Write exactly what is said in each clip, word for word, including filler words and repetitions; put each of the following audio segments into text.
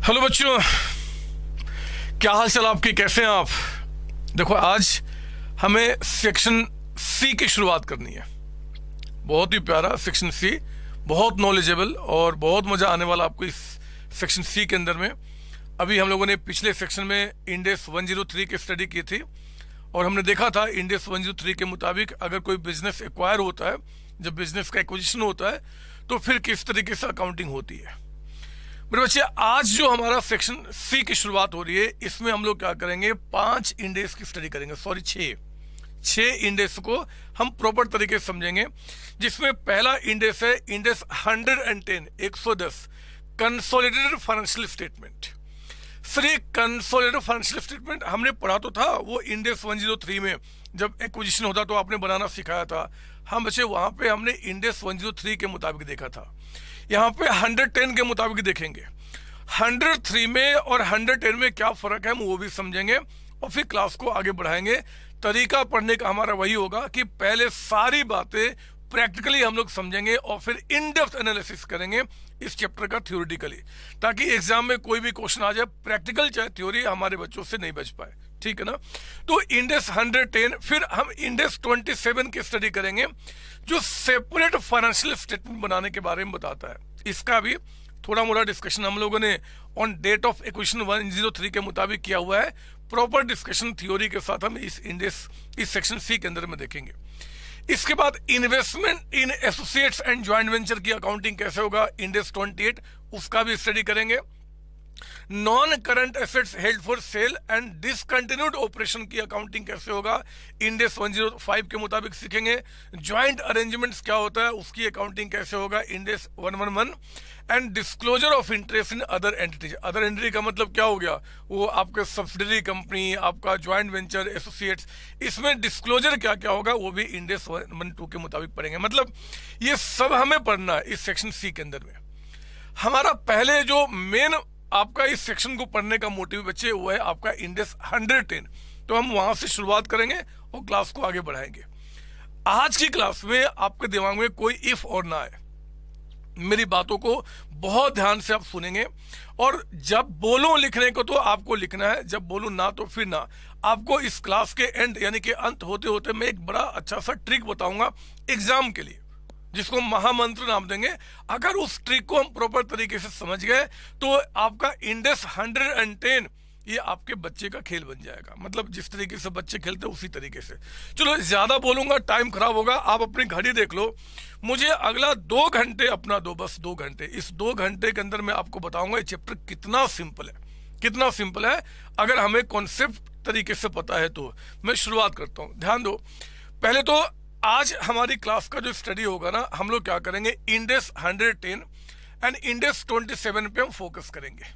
Hello बच्चों, क्या हाल चाल आपके, कैसे हैं आप। देखो, आज हमें सेक्शन सी की शुरुआत करनी है। बहुत ही प्यारा सेक्शन सी, बहुत नॉलेजेबल और बहुत मज़ा आने वाला आपको इस सेक्शन सी के अंदर में। अभी हम लोगों ने पिछले सेक्शन में इंडेक्स एक सौ तीन की स्टडी की थी और हमने देखा था इंडेक्स एक सौ तीन के मुताबिक अगर कोई बिजनेस एक्वायर होता है, जब बिजनेस का एक्विजिशन होता है तो फिर किस तरीके से अकाउंटिंग होती है। मेरे बच्चे, आज जो हमारा सेक्शन सी की शुरुआत हो रही है, इसमें हम लोग क्या करेंगे, पांच इंडेक्स की स्टडी करेंगे। सॉरी, छः छः इंडेक्स को हम प्रॉपर तरीके से समझेंगे। जिसमें पहला इंडेक्स है इंडेक्स हंड्रेड एंड टेन एक सौ दस कंसोलिडेटेड फाइनेंशियल स्टेटमेंट। सर, ये कंसोलिडेटेड फाइनेंशियल स्टेटमेंट हमने पढ़ा तो था वो इंडेक्स एक सौ तीन में, जब एक्विजिशन होता तो आपने बनाना सिखाया था। हम बच्चे वहां पे हमने इंडेक्स एक सौ तीन के मुताबिक देखा था। यहाँ पे एक सौ दस के मुताबिक देखेंगे। एक सौ तीन में और एक सौ दस में क्या फर्क है हम वो भी समझेंगे और फिर क्लास को आगे बढ़ाएंगे। तरीका पढ़ने का हमारा वही होगा कि पहले सारी बातें प्रैक्टिकली हम लोग समझेंगे और फिर इन डेप्थ एनालिसिस करेंगे इस चैप्टर का थ्योरेटिकली, ताकि एग्जाम में कोई भी क्वेश्चन आ जाए, प्रैक्टिकल चाहे थ्योरी, हमारे बच्चों से नहीं बच पाए। ठीक है ना। तो इंडेक्स एक सौ दस, फिर हम इंडेक्स सत्ताईस की स्टडी करेंगे जो सेपरेट फाइनेंशियल स्टेटमेंट बनाने के बारे में बताता है। इसका भी थोड़ा मोड़ा डिस्कशन हम लोगों ने ऑन डेट ऑफ एक्विजिशन एक सौ तीन के मुताबिक किया हुआ है। प्रॉपर डिस्कशन थ्योरी के साथ हम इस इंडेक्स इस सेक्शन सी के अंदर में देखेंगे। इसके बाद investment in associates and joint venture की अकाउंटिंग कैसे होगा, इंडेक्स अट्ठाईस, उसका भी स्टडी करेंगे। Non current assets held for sale and discontinued operation की अकाउंटिंग कैसे होगा, इंडेक्स एक सौ पाँच के मुताबिक सीखेंगे। ज्वाइंट अरेंजमेंट्स क्या होता है, उसकी अकाउंटिंग कैसे होगा, इंडेक्स एक सौ ग्यारह। And disclosure of interest in other entities, other entity का मतलब क्या हो गया, वो आपके सब्सिडरी कंपनी, आपका ज्वाइंट वेंचर, एसोसिएट्स, इसमें डिस्क्लोजर क्या क्या होगा वो भी इंडेक्स एक सौ दो के मुताबिक पढ़ेंगे। मतलब ये सब हमें पढ़ना है इस सेक्शन सी के अंदर में। हमारा पहले जो मेन आपका इस सेक्शन को पढ़ने का मोटिव बच्चे वो है आपका इंडेक्स एक सौ दस, तो हम वहां से शुरुआत करेंगे और क्लास को आगे बढ़ाएंगे। आज की क्लास में आपके दिमाग में कोई इफ और ना आए, मेरी बातों को बहुत ध्यान से आप सुनेंगे और जब बोलूं लिखने को तो आपको लिखना है, जब बोलूं ना तो फिर ना। आपको इस क्लास के एंड यानी कि अंत होते होते मैं एक बड़ा अच्छा सा ट्रिक बताऊंगा एग्जाम के लिए, जिसको महामंत्र नाम देंगे। अगर उस ट्रिक को हम प्रॉपर तरीके से समझ गए तो आपका इंडेक्स एक सौ दस ये आपके बच्चे का खेल बन जाएगा। मतलब जिस तरीके से बच्चे खेलते हैं उसी तरीके से। चलो, ज्यादा बोलूंगा टाइम खराब होगा, आप अपनी घड़ी देख लो। मुझे अगला दो घंटे अपना दो, बस दो घंटे। इस दो घंटे के अंदर मैं आपको बताऊंगा ये चैप्टर कितना सिंपल है, कितना सिंपल है अगर हमें कॉन्सेप्ट तरीके से पता है तो। मैं शुरुआत करता हूं, ध्यान दो। पहले तो आज हमारी क्लास का जो स्टडी होगा ना, हम लोग क्या करेंगे, इंडेक्स एक सौ दस एंड इंडेक्स सत्ताईस पे हम फोकस करेंगे,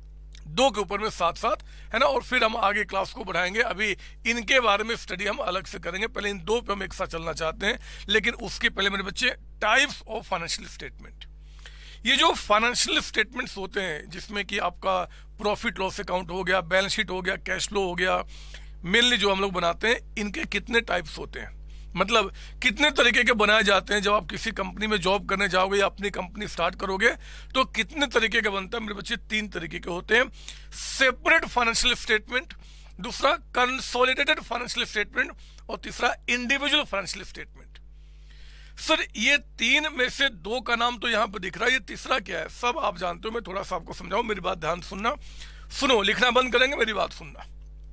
दो के ऊपर में साथ साथ, है ना। और फिर हम आगे क्लास को बढ़ाएंगे। अभी इनके बारे में स्टडी हम अलग से करेंगे, पहले इन दो पे हम एक साथ चलना चाहते हैं। लेकिन उसके पहले मेरे बच्चे, टाइप्स ऑफ फाइनेंशियल स्टेटमेंट। ये जो फाइनेंशियल स्टेटमेंट्स होते हैं जिसमें कि आपका प्रॉफिट लॉस अकाउंट हो गया, बैलेंस शीट हो गया, कैश फ्लो हो गया, मेनली जो हम लोग बनाते हैं, इनके कितने टाइप्स होते हैं, मतलब कितने तरीके के बनाए जाते हैं। जब आप किसी कंपनी में जॉब करने जाओगे या अपनी कंपनी स्टार्ट करोगे तो कितने तरीके का बनता है मेरे बच्चे, तीन तरीके के होते हैं। सेपरेट फाइनेंशियल स्टेटमेंट, दूसरा कंसोलिडेटेड फाइनेंशियल स्टेटमेंट और तीसरा इंडिविजुअल फाइनेंशियल स्टेटमेंट। सर, ये तीन में से दो का नाम तो यहाँ पर दिख रहा है, ये तीसरा क्या है सब आप जानते हो। मैं थोड़ा सा आपको समझाऊं, मेरी बात ध्यान सुनना। सुनो, लिखना बंद करेंगे, मेरी बात सुनना।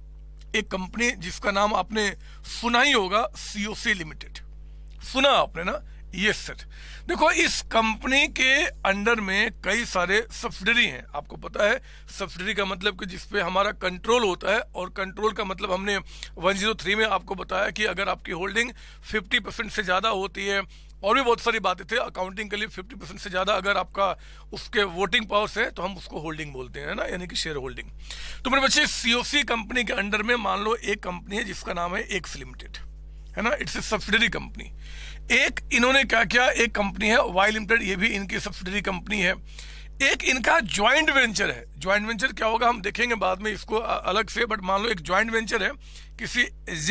एक कंपनी जिसका नाम आपने सुना ही होगा, सीओसी लिमिटेड, सुना आपने ना। Yes sir. देखो, इस कंपनी के अंडर में कई सारे सब्सिडरी हैं। आपको पता है सब्सिडरी का मतलब कि जिसपे हमारा कंट्रोल होता है, और कंट्रोल का मतलब हमने एक सौ तीन में आपको बताया कि अगर आपकी होल्डिंग पचास परसेंट से ज़्यादा होती है, और भी बहुत सारी बातें थे अकाउंटिंग के लिए, पचास परसेंट से ज़्यादा अगर आपका उसके वोटिंग पावर्स है तो हम उसको होल्डिंग बोलते हैं ना, यानी कि शेयर होल्डिंग। तो मेरे बच्चे, सीओसी कंपनी के अंडर में मान लो एक कंपनी है जिसका नाम है एक्स लिमिटेड, है ना, इट्स ए सब्सिडरी कंपनी। एक इन्होंने क्या किया, एक कंपनी है वाई लिमिटेड, ये भी इनकी सब्सिडरी कंपनी है। एक इनका ज्वाइंट वेंचर है। ज्वाइंट वेंचर क्या होगा हम देखेंगे बाद में इसको अलग से, बट मान लो एक ज्वाइंट वेंचर है किसी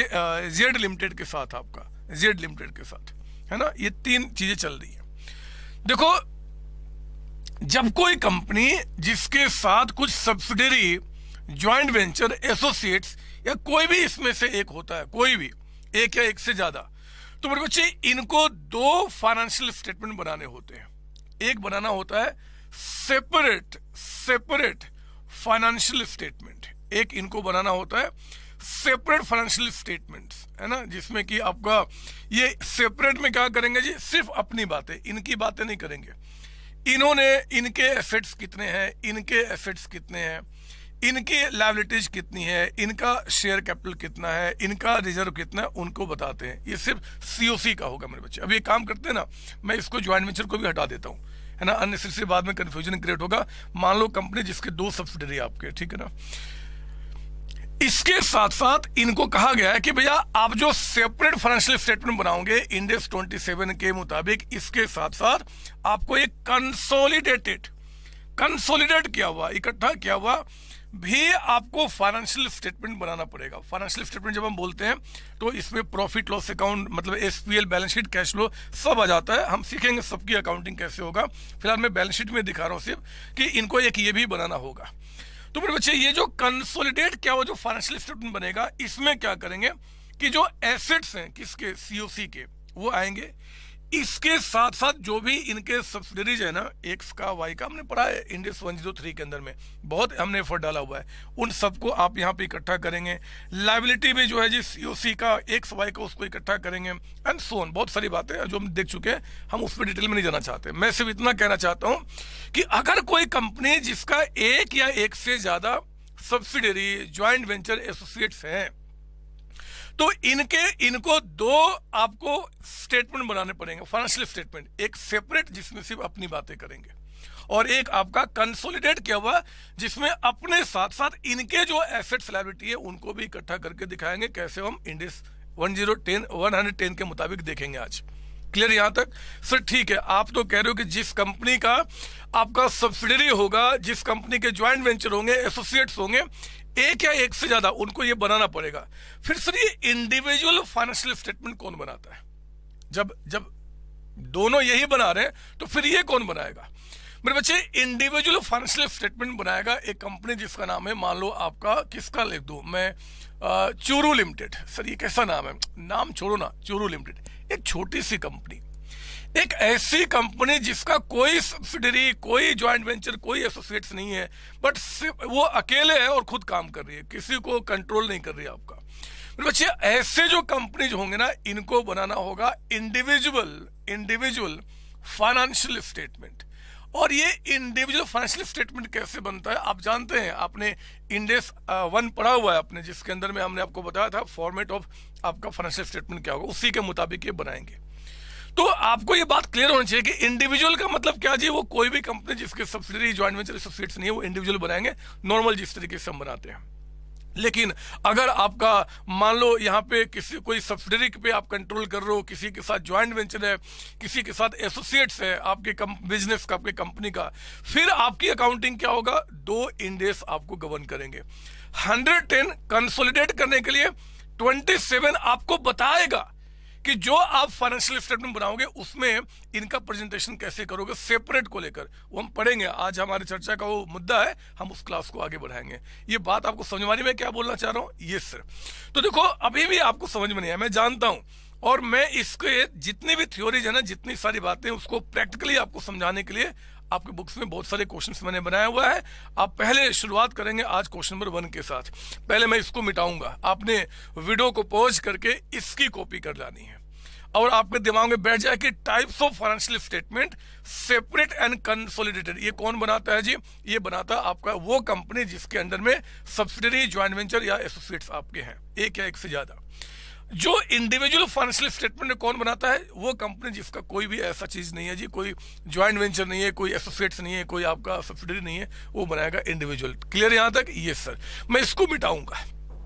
जेड लिमिटेड के साथ, आपका जेड लिमिटेड के साथ, है ना। ये तीन चीजें चल रही है। देखो, जब कोई कंपनी जिसके साथ कुछ सब्सिडरी, ज्वाइंट वेंचर, एसोसिएट्स या कोई भी इसमें से एक होता है, कोई भी एक या एक से ज्यादा, तो मेरे बच्चे इनको दो फाइनेंशियल स्टेटमेंट बनाने होते हैं। एक बनाना होता है सेपरेट सेपरेट फाइनेंशियल स्टेटमेंट, एक इनको बनाना होता है सेपरेट फाइनेंशियल स्टेटमेंट्स, है ना, जिसमें कि आपका ये सेपरेट में क्या करेंगे जी, सिर्फ अपनी बातें, इनकी बातें नहीं करेंगे। इन्होंने, इनके एसेट्स कितने हैं, इनके एसेट्स कितने हैं, इनकी लायबिलिटीज कितनी है, इनका शेयर कैपिटल कितना है, इनका रिजर्व कितना है, उनको बताते हैं। ये सिर्फ सीओसी का होगा मेरे बच्चे। अब ये काम करते हैं ना, मैं इसको ज्वाइंट वेंचर को भी हटा देता हूँ, है ना, अननेसेसरी बाद में कंफ्यूजन क्रिएट होगा। मान लो कंपनी जिसके दो सब्सिडरी आपके, ठीक है ना, इसके साथ साथ इनको कहा गया है कि भैया आप जो सेपरेट फाइनेंशियल स्टेटमेंट बनाओगे इंड एस सत्ताईस के मुताबिक, इसके साथ साथ आपको एक कंसोलिडेटेड, कंसोलिडेट किया हुआ, इकट्ठा किया हुआ भी आपको फाइनेंशियल स्टेटमेंट बनाना पड़ेगा। फाइनेंशियल स्टेटमेंट जब हम बोलते हैं तो इसमें प्रॉफिट लॉस अकाउंट, मतलब SPL, balance sheet, cash flow सब आ जाता है। हम सीखेंगे सबकी अकाउंटिंग कैसे होगा। फिलहाल मैं बैलेंस शीट में दिखा रहा हूं सिर्फ कि इनको एक ये भी बनाना होगा। तो मेरे बच्चे ये जो कंसोलिडेट क्या हुआ जो फाइनेंशियल स्टेटमेंट बनेगा, इसमें क्या करेंगे कि जो एसेट्स हैं किसके, सीओसी के, वो आएंगे। इसके साथ साथ जो भी इनके सब्सिडरीज है ना, एक्स का, वाई का, हमने पढ़ा है इंड एस एक सौ तीन के अंदर में, बहुत हमने एफर्ट डाला हुआ है, उन सबको आप यहाँ पे इकट्ठा करेंगे। लायबिलिटी में जो है जी सीओसी का, एक्स वाई का, उसको इकट्ठा करेंगे, एंड सो ऑन। बहुत सारी बातें जो हम देख चुके हैं, हम उस पर डिटेल में नहीं जाना चाहते। मैं सिर्फ इतना कहना चाहता हूँ कि अगर कोई कंपनी जिसका एक या एक से ज्यादा सब्सिडरी, ज्वाइंट वेंचर, एसोसिएट्स हैं, तो इनके इनको दो आपको स्टेटमेंट बनाने पड़ेंगे, फाइनेंशियल स्टेटमेंट, एक सेपरेट जिसमें सिर्फ अपनी बातें करेंगे, और एक आपका कंसोलिडेट किया हुआ जिसमें अपने साथ साथ इनके जो एसेट्स, लायबिलिटी है, उनको भी इकट्ठा करके दिखाएंगे। कैसे हम इंड एस एक सौ दस के मुताबिक देखेंगे आज। क्लियर यहां तक सर? ठीक है। आप तो कह रहे हो कि जिस कंपनी का आपका सब्सिडरी होगा, जिस कंपनी के ज्वाइंट वेंचर होंगे, एसोसिएट्स होंगे, एक या एक से ज्यादा, उनको ये बनाना पड़ेगा। फिर सर ये इंडिविजुअल फाइनेंशियल स्टेटमेंट कौन बनाता है? जब जब दोनों यही बना रहे हैं तो फिर ये कौन बनाएगा? मेरे बच्चे इंडिविजुअल फाइनेंशियल स्टेटमेंट बनाएगा एक कंपनी जिसका नाम है, मान लो आपका, किसका लिख दूं मैं, चूरू लिमिटेड। सर ये कैसा नाम है? नाम छोड़ो ना, चूरू लिमिटेड एक छोटी सी कंपनी, एक ऐसी कंपनी जिसका कोई सब्सिडरी, कोई ज्वाइंट वेंचर, कोई एसोसिएट्स नहीं है, बट वो अकेले है और खुद काम कर रही है, किसी को कंट्रोल नहीं कर रही है आपका। मेरे बच्चे ऐसे जो कंपनीज होंगे ना, इनको बनाना होगा इंडिविजुअल इंडिविजुअल फाइनेंशियल स्टेटमेंट। और ये इंडिविजुअल फाइनेंशियल स्टेटमेंट कैसे बनता है आप जानते हैं, आपने इंड एस वन पढ़ा हुआ है आपने, जिसके अंदर में हमने आपको बताया था फॉर्मेट ऑफ आपका फाइनेंशियल स्टेटमेंट क्या होगा, उसी के मुताबिक ये बनाएंगे। तो आपको ये बात क्लियर होनी चाहिए कि इंडिविजुअल का मतलब क्या जी, वो कोई भी कंपनी जिसके सब्सिडरी, ज्वाइंट वेंचर, एसोसिएट्स नहीं है, वो इंडिविजुअल बनाएंगे, नॉर्मल जिस तरीके से हम बनाते हैं। लेकिन अगर आपका मान लो यहाँ पे किसी कोई सब्सिडरी पे आप कंट्रोल कर रहे हो, किसी के साथ ज्वाइंट वेंचर है, किसी के साथ एसोसिएट्स है आपके बिजनेस का, आपके कंपनी का, फिर आपकी अकाउंटिंग क्या होगा? दो इंड एस आपको गवर्न करेंगे। हंड्रेड टेन कंसोलिडेट करने के लिए ट्वेंटी सेवन आपको बताएगा कि जो आप फाइनेंशियल स्टेटमेंट बनाओगे उसमें इनका प्रेजेंटेशन कैसे करोगे सेपरेट को लेकर, वो हम पढ़ेंगे। आज हमारी चर्चा का वो मुद्दा है, हम उस क्लास को आगे बढ़ाएंगे। ये बात आपको समझ में आ रही है मैं क्या बोलना चाह रहा हूँ? ये सर, तो देखो अभी भी आपको समझ में नहीं आया, मैं जानता हूं, और मैं इसके जितनी भी थ्योरीज है ना, जितनी सारी बातें, उसको प्रैक्टिकली आपको समझाने के लिए आपके बुक्स में बहुत सारे क्वेश्चंस मैंने बनाया हुआ है। आप पहले शुरुआत करेंगे आज क्वेश्चन नंबर वन के साथ। पहले मैं इसको मिटाऊंगा, आपने वीडियो को पॉज करके इसकी कॉपी कर लानी है, और आपके दिमाग में बैठ जाए कि types of financial statement separate and consolidated ये कौन बनाता है जी? ये बनाता है आपका वो कंपनी जिसके अंडर में सब्सिडरी, ज्वाइंट वेंचर या एसोसिएट्स आपके हैं, एक या एक से ज्यादा। जो इंडिविजुअल फाइनेंशियल स्टेटमेंट कौन बनाता है? वो कंपनी जिसका कोई भी ऐसा चीज नहीं है जी, कोई ज्वाइंट वेंचर नहीं है, कोई एसोसिएट्स नहीं है, कोई आपका सब्सिडरी नहीं है, वो बनाएगा इंडिविजुअल। क्लियर यहां तक? ये सर, मैं इसको मिटाऊंगा,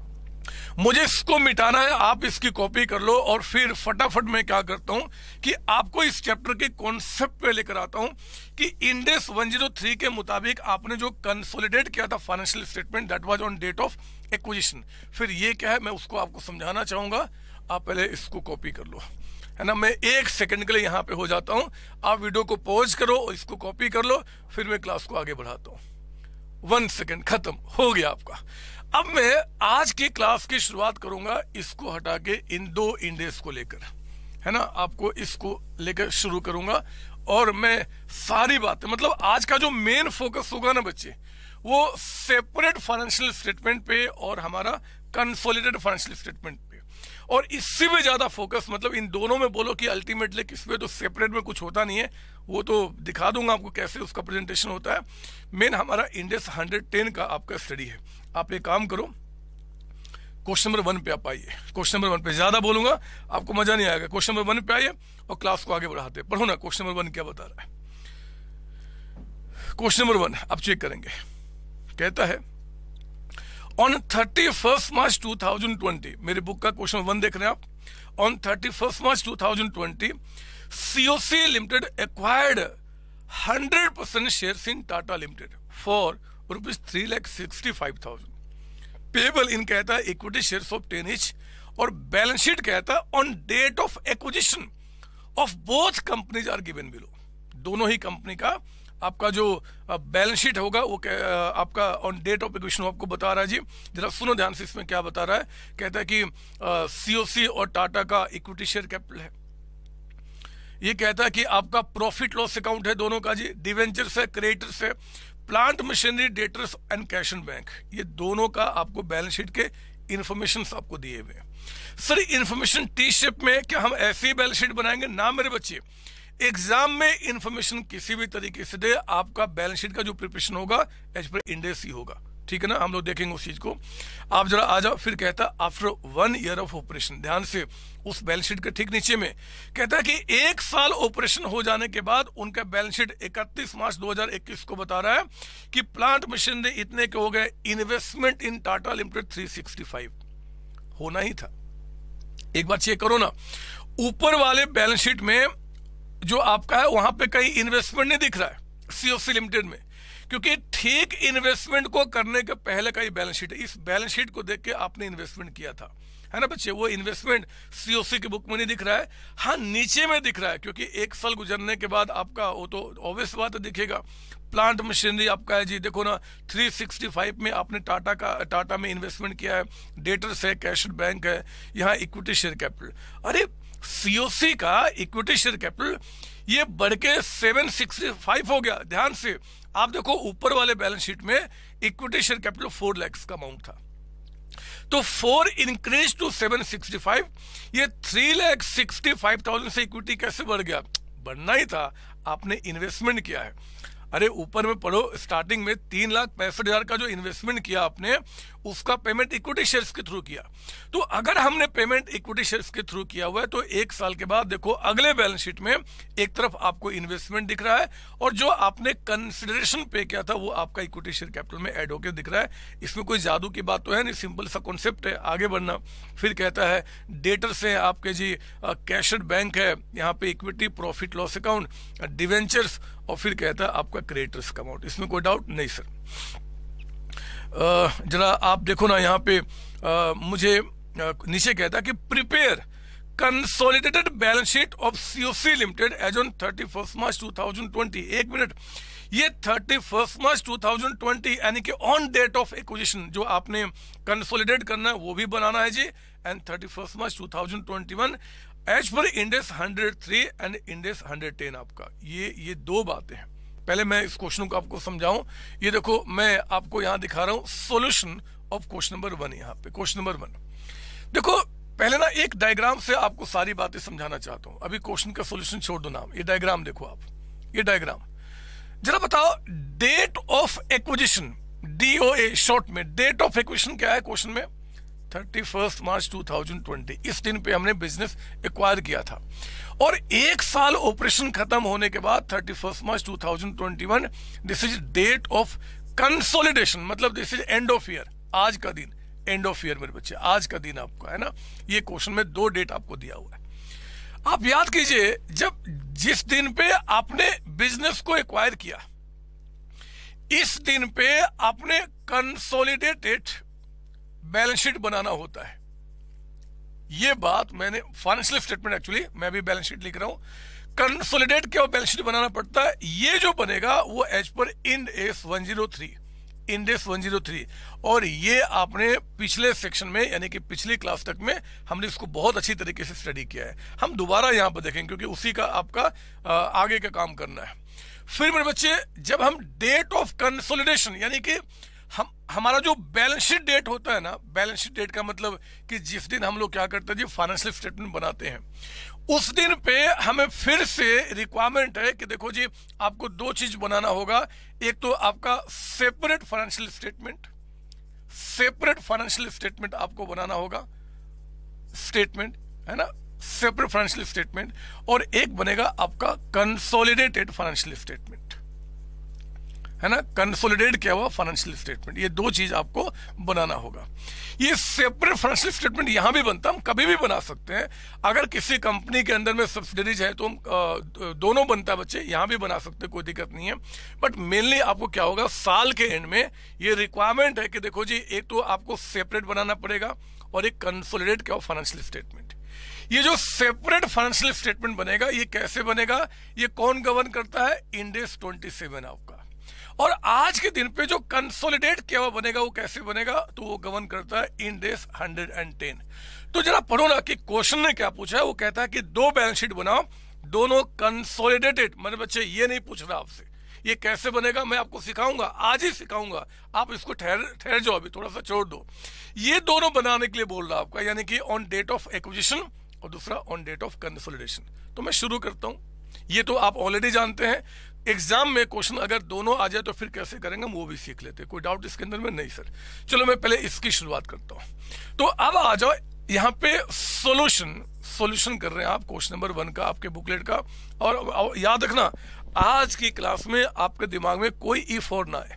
मुझे इसको मिटाना है, आप इसकी कॉपी कर लो, और फिर फटाफट मैं क्या करता हूं कि आपको इस चैप्टर के कॉन्सेप्ट पे लेकर आता हूं कि इंड एस एक सौ तीन के मुताबिक आपने जो कंसोलिडेट किया था financial statement, that was on date of acquisition. फिर ये क्या है मैं उसको आपको समझाना चाहूंगा, आप पहले इसको कॉपी कर लो, है ना। मैं एक सेकंड के लिए यहाँ पे हो जाता हूँ, आप वीडियो को पॉज करो और इसको कॉपी कर लो, फिर मैं क्लास को आगे बढ़ाता हूँ। वन सेकंड, खत्म हो गया आपका। अब मैं आज की क्लास की शुरुआत करूंगा इसको हटा के इन दो इंडेक्स को लेकर, है ना। आपको इसको लेकर शुरू करूंगा और मैं सारी बातें, मतलब आज का जो मेन फोकस होगा ना बच्चे, वो सेपरेट फाइनेंशियल स्टेटमेंट पे और हमारा कंसोलिडेटेड फाइनेंशियल स्टेटमेंट पे, और इससे भी ज्यादा फोकस, मतलब इन दोनों में बोलो कि अल्टीमेटली किस पे, तो सेपरेट में कुछ होता नहीं है, वो तो दिखा दूंगा आपको कैसे उसका प्रेजेंटेशन होता है। मेन हमारा इंडेक्स हंड्रेड टेन का आपका स्टडी है। आप एक काम करो, क्वेश्चन नंबर वन पे आप आइए। क्वेश्चन नंबर वन पे ज्यादा बोलूंगा आपको मजा नहीं आएगा। क्वेश्चन नंबर वन पे आइए और क्लास को आगे बढ़ाते, पढ़ो ना। क्वेश्चन नंबर वन क्या बता रहा है? क्वेश्चन नंबर वन आप चेक करेंगे, कहता है on thirty first March two thousand twenty, मेरे बुक का क्वेश्चन वन देख रहे हैं आप। On thirty first March two thousand twenty COC limited acquired hundred percent share in Tata limited for rupees three lakh sixty five thousand. Payable in कहता है equity shares of ten each, और balance sheet कहता है on date of acquisition of both companies are given below. दोनों ही company का आपका जो बैलेंस शीट होगा वो आपका ऑन डेट ऑफ एक्विजिशन आपको बता रहा है जी। जरा सुनो ध्यान से, इसमें क्या बता रहा है। कहता है कि सीओसी और टाटा का इक्विटी शेयर कैपिटल है। ये कहता है कि आपका प्रॉफिट लॉस अकाउंट है दोनों का जी, डिवेंचर्स है, क्रेडिटर्स है, plant machinery, debtors and cash and bank, ये दोनों का आपको बैलेंस शीट के इंफॉर्मेशन आपको दिए हुए हैं। सर इंफॉर्मेशन टी शेप में क्या हम ऐसे ही बैलेंस शीट बनाएंगे? ना मेरे बच्चे, एग्जाम में इंफॉर्मेशन किसी भी तरीके से दे, आपका बैलेंस शीट का जो प्रिपरेशन होगा एज पर इंडेक्स ही होगा, ठीक है ना। हम लोग देखेंगे उस चीज को। आप जरा आ जाओ। फिर कहता है after one year of operation, ध्यान से उस बैलेंस शीट के ठीक नीचे में कहता है कि एक साल ऑपरेशन हो जाने के बाद उनका बैलेंस शीट इकतीस मार्च दो हज़ार इक्कीस को बता रहा है कि प्लांट मशीनरी इतने के हो गए, investment in Tata limited three sixty five होना ही था। एक बार चेक करो ना, ऊपर वाले बैलेंस शीट में जो आपका है वहां पे कहीं इन्वेस्टमेंट नहीं दिख रहा है सीओसी लिमिटेड में, क्योंकि ठीक इन्वेस्टमेंट को करने के पहले का ही बैलेंस शीट है। इस बैलेंस शीट को देख के आपने इन्वेस्टमेंट किया था, है ना बच्चे। वो इन्वेस्टमेंट सीओसी की बुक में नहीं दिख रहा है, हाँ नीचे में दिख रहा है, क्योंकि एक साल गुजरने के बाद आपका वो तो ऑब्वियस बात है दिखेगा। प्लांट मशीनरी आपका है जी, देखो ना थ्री सिक्सटी फाइव में आपने टाटा का टाटा में इन्वेस्टमेंट किया है, डेटर्स है, कैश बैंक है, यहाँ इक्विटी शेयर कैपिटल। अरे सीओसी का इक्विटी शेयर कैपिटल ये बढ़ के सेवन सिक्सटी फाइव हो गया। ध्यान से आप देखो, ऊपर वाले बैलेंस शीट में equity share capital four lakhs का अमाउंट था, तो four increase to seven sixty five, ये three lakh sixty five thousand से इक्विटी कैसे बढ़ गया? बढ़ना ही था, आपने इन्वेस्टमेंट किया है। अरे ऊपर में पढ़ो, स्टार्टिंग में तीन लाख पैंसठ हजार का जो इन्वेस्टमेंट किया आपने, उसका पेमेंट इक्विटी शेयर्स के थ्रू किया। तो अगर हमने पेमेंट इक्विटी शेयर्स के थ्रू किया हुआ है तो एक साल के बाद देखो अगले बैलेंस शीट में एक तरफ आपको इन्वेस्टमेंट दिख रहा है और जो आपने कंसिडरेशन पे किया था वो आपका इक्विटी शेयर कैपिटल में ऐड होकर दिख रहा है। इसमें कोई जादू की बात तो है नहीं, सिंपल सा कॉन्सेप्ट है। आगे बढ़ना, फिर कहता है डेटर्स है आपके जी, कैश एंड बैंक है, यहाँ पे equity, profit loss account, debentures, और फिर कहता है आपका क्रेडिटर्स का अमाउंट। इसमें कोई डाउट नहीं सर। जरा आप देखो ना यहाँ पे आ, मुझे आ, नीचे कहता है कि prepare consolidated balance sheet of COC limited as on thirty first March two thousand twenty. एक मिनट, ये thirty first March two thousand twenty यानी कि ऑन डेट ऑफ एक्विजिशन जो आपने कंसोलिडेट करना है वो भी बनाना है जी, and thirty first March two thousand twenty one as per index hundred three and index hundred ten. आपका ये ये दो बातें हैं। पहले मैं इस क्वेश्चन को आपको समझाऊं। ये देखो मैं आपको यहां दिखा रहा हूं solution of question number one. यहाँ पे क्वेश्चन नंबर वन देखो, पहले ना एक डायग्राम से आपको सारी बातें समझाना चाहता हूं। अभी क्वेश्चन का सॉल्यूशन छोड़ दो नाम, ये डायग्राम देखो आप, ये डायग्राम जरा बताओ। Date of acquisition, DOA short में, डेट ऑफ एक्विजिशन क्या है क्वेश्चन में? Thirty first March two thousand twenty, इस दिन पे हमने बिजनेस एक्वायर किया था और एक साल ऑपरेशन खत्म होने के बाद thirty first March two thousand twenty one, this is date of consolidation, मतलब this is end of year, आज का दिन, एंड ऑफ ईयर मेरे बच्चे, आज का दिन आपका है ना। ये क्वेश्चन में दो डेट आपको दिया हुआ है। आप याद कीजिए, जब जिस दिन पे आपने बिजनेस को एक्वायर किया, इस दिन पे आपने कंसोलिडेटेड बैलेंस शीट बनाना होता है। ये बात मैंने फाइनेंशियल स्टेटमेंट, एक्चुअली मैं भी बैलेंस शीट लिख रहा हूं, कंसोलिडेट किया बैलेंस शीट बनाना पड़ता है। ये जो बनेगा वो as per Ind AS one zero three, index one zero three. और ये आपने पिछले सेक्शन में यानी कि पिछली क्लास तक में हमने इसको बहुत अच्छी तरीके से स्टडी किया है। हम दोबारा यहाँ पर देखेंगे क्योंकि उसी का आपका आगे का काम करना है। फिर मेरे बच्चे, जब हम डेट ऑफ कंसोलिडेशन यानी कि हम हमारा जो बैलेंस शीट डेट होता है ना, बैलेंस शीट डेट का मतलब कि जिस दिन हम लोग क्या करते हैं जी, फाइनेंशियल स्टेटमेंट बनाते हैं, उस दिन पे हमें फिर से रिक्वायरमेंट है कि देखो जी आपको दो चीज बनाना होगा। एक तो आपका separate financial statement, separate financial statement आपको बनाना होगा, स्टेटमेंट है ना, सेपरेट फाइनेंशियल स्टेटमेंट। और एक बनेगा आपका कंसोलिडेटेड फाइनेंशियल स्टेटमेंट, है ना, कंसोलिडेट किया हुआ फाइनेंशियल स्टेटमेंट। ये दो चीज आपको बनाना होगा। ये सेपरेट फाइनेंशियल स्टेटमेंट यहां भी बनता है, हम कभी भी बना सकते हैं। अगर किसी कंपनी के अंदर में सब्सिडरीज है तो हम दोनों बनता है बच्चे, यहां भी बना सकते हैं, कोई दिक्कत नहीं है। बट मेनली आपको क्या होगा, साल के एंड में ये रिक्वायरमेंट है कि देखो जी एक तो आपको सेपरेट बनाना पड़ेगा और एक कंसोलिडेट किया हुआ फाइनेंशियल स्टेटमेंट। ये जो सेपरेट फाइनेंशियल स्टेटमेंट बनेगा ये कैसे बनेगा, ये कौन गवर्न करता है, इंडेक्स ट्वेंटी सेवन आपका। और आज के दिन पे जो कंसोलिडेट किया हुआ बनेगा वो कैसे बनेगा, तो वो गवर्न करता है इंडेक्स हंड्रेड एंड टेन। तो जरा पढ़ो ना कि क्वेश्चन ने क्या पूछा है। वो कहता है कि दो बैलेंस शीट बनाओ, दोनों कंसोलिडेटेड। मेरे बच्चे ये नहीं पूछ रहा आपसे ये कैसे बनेगा, मैं आपको सिखाऊंगा, आज ही सिखाऊंगा। आप इसको ठहर ठहर जाओ, अभी थोड़ा सा छोड़ दो। ये दोनों बनाने के लिए बोल रहा आपका, यानी कि ऑन डेट ऑफ एक्विजिशन और दूसरा ऑन डेट ऑफ कंसोलिडेशन। तो मैं शुरू करता हूं। ये तो आप ऑलरेडी जानते हैं, एग्जाम में क्वेश्चन अगर दोनों आ जाए तो फिर कैसे करेंगे वो भी सीख लेते हैं, कोई डाउट इसके अंदर में नहीं सर। चलो मैं पहले इसकी शुरुआत करता हूं। तो अब आ जाओ यहाँ पे सॉल्यूशन, सॉल्यूशन कर रहे हैं आप क्वेश्चन नंबर वन का आपके बुकलेट का। और याद रखना आज की क्लास में आपके दिमाग में कोई इफ और ना है,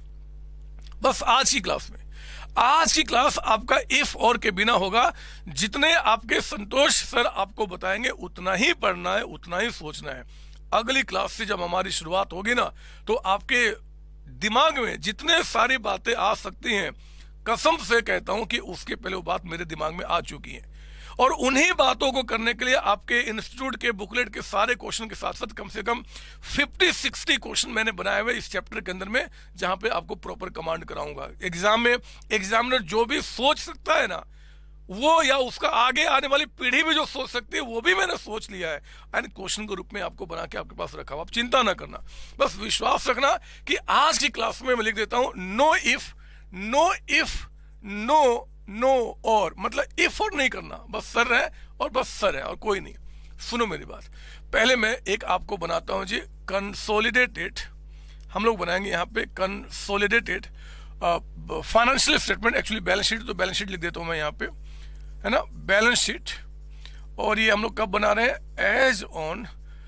बस आज की क्लास में, आज की क्लास आपका इफ और के बिना होगा। जितने आपके संतोष सर आपको बताएंगे उतना ही पढ़ना है, उतना ही सोचना है। अगली क्लास से जब हमारी शुरुआत होगी ना तो आपके दिमाग में जितने सारी बातें आ सकती हैं, कसम से कहता हूं कि उसके पहले वो बात मेरे दिमाग में आ चुकी है। और उन्हीं बातों को करने के लिए आपके इंस्टीट्यूट के बुकलेट के सारे क्वेश्चन के साथ साथ कम से कम पचास साठ क्वेश्चन मैंने बनाए हुए इस चैप्टर के अंदर में, जहां पे आपको प्रॉपर कमांड कराऊंगा। एग्जाम में एग्जामिनर जो भी सोच सकता है ना वो, या उसका आगे आने वाली पीढ़ी भी जो सोच सकती है वो भी मैंने सोच लिया है, एंड क्वेश्चन के रूप में आपको बना के आपके पास रखा हुआ। आप चिंता ना करना, बस विश्वास रखना कि आज की क्लास में मैं लिख देता हूं no if, no if, no no और, मतलब इफ और नहीं करना, बस सर है और बस सर है और कोई नहीं। सुनो मेरी बात, पहले मैं एक आपको बनाता हूं जी कंसोलिडेटेड, हम लोग बनाएंगे यहाँ पे consolidated financial statement. Actually balance sheet तो बैलेंस शीट लिख देता हूं मैं यहाँ पे, है ना, बैलेंस शीट। और ये हम लोग कब बना रहे हैं, as on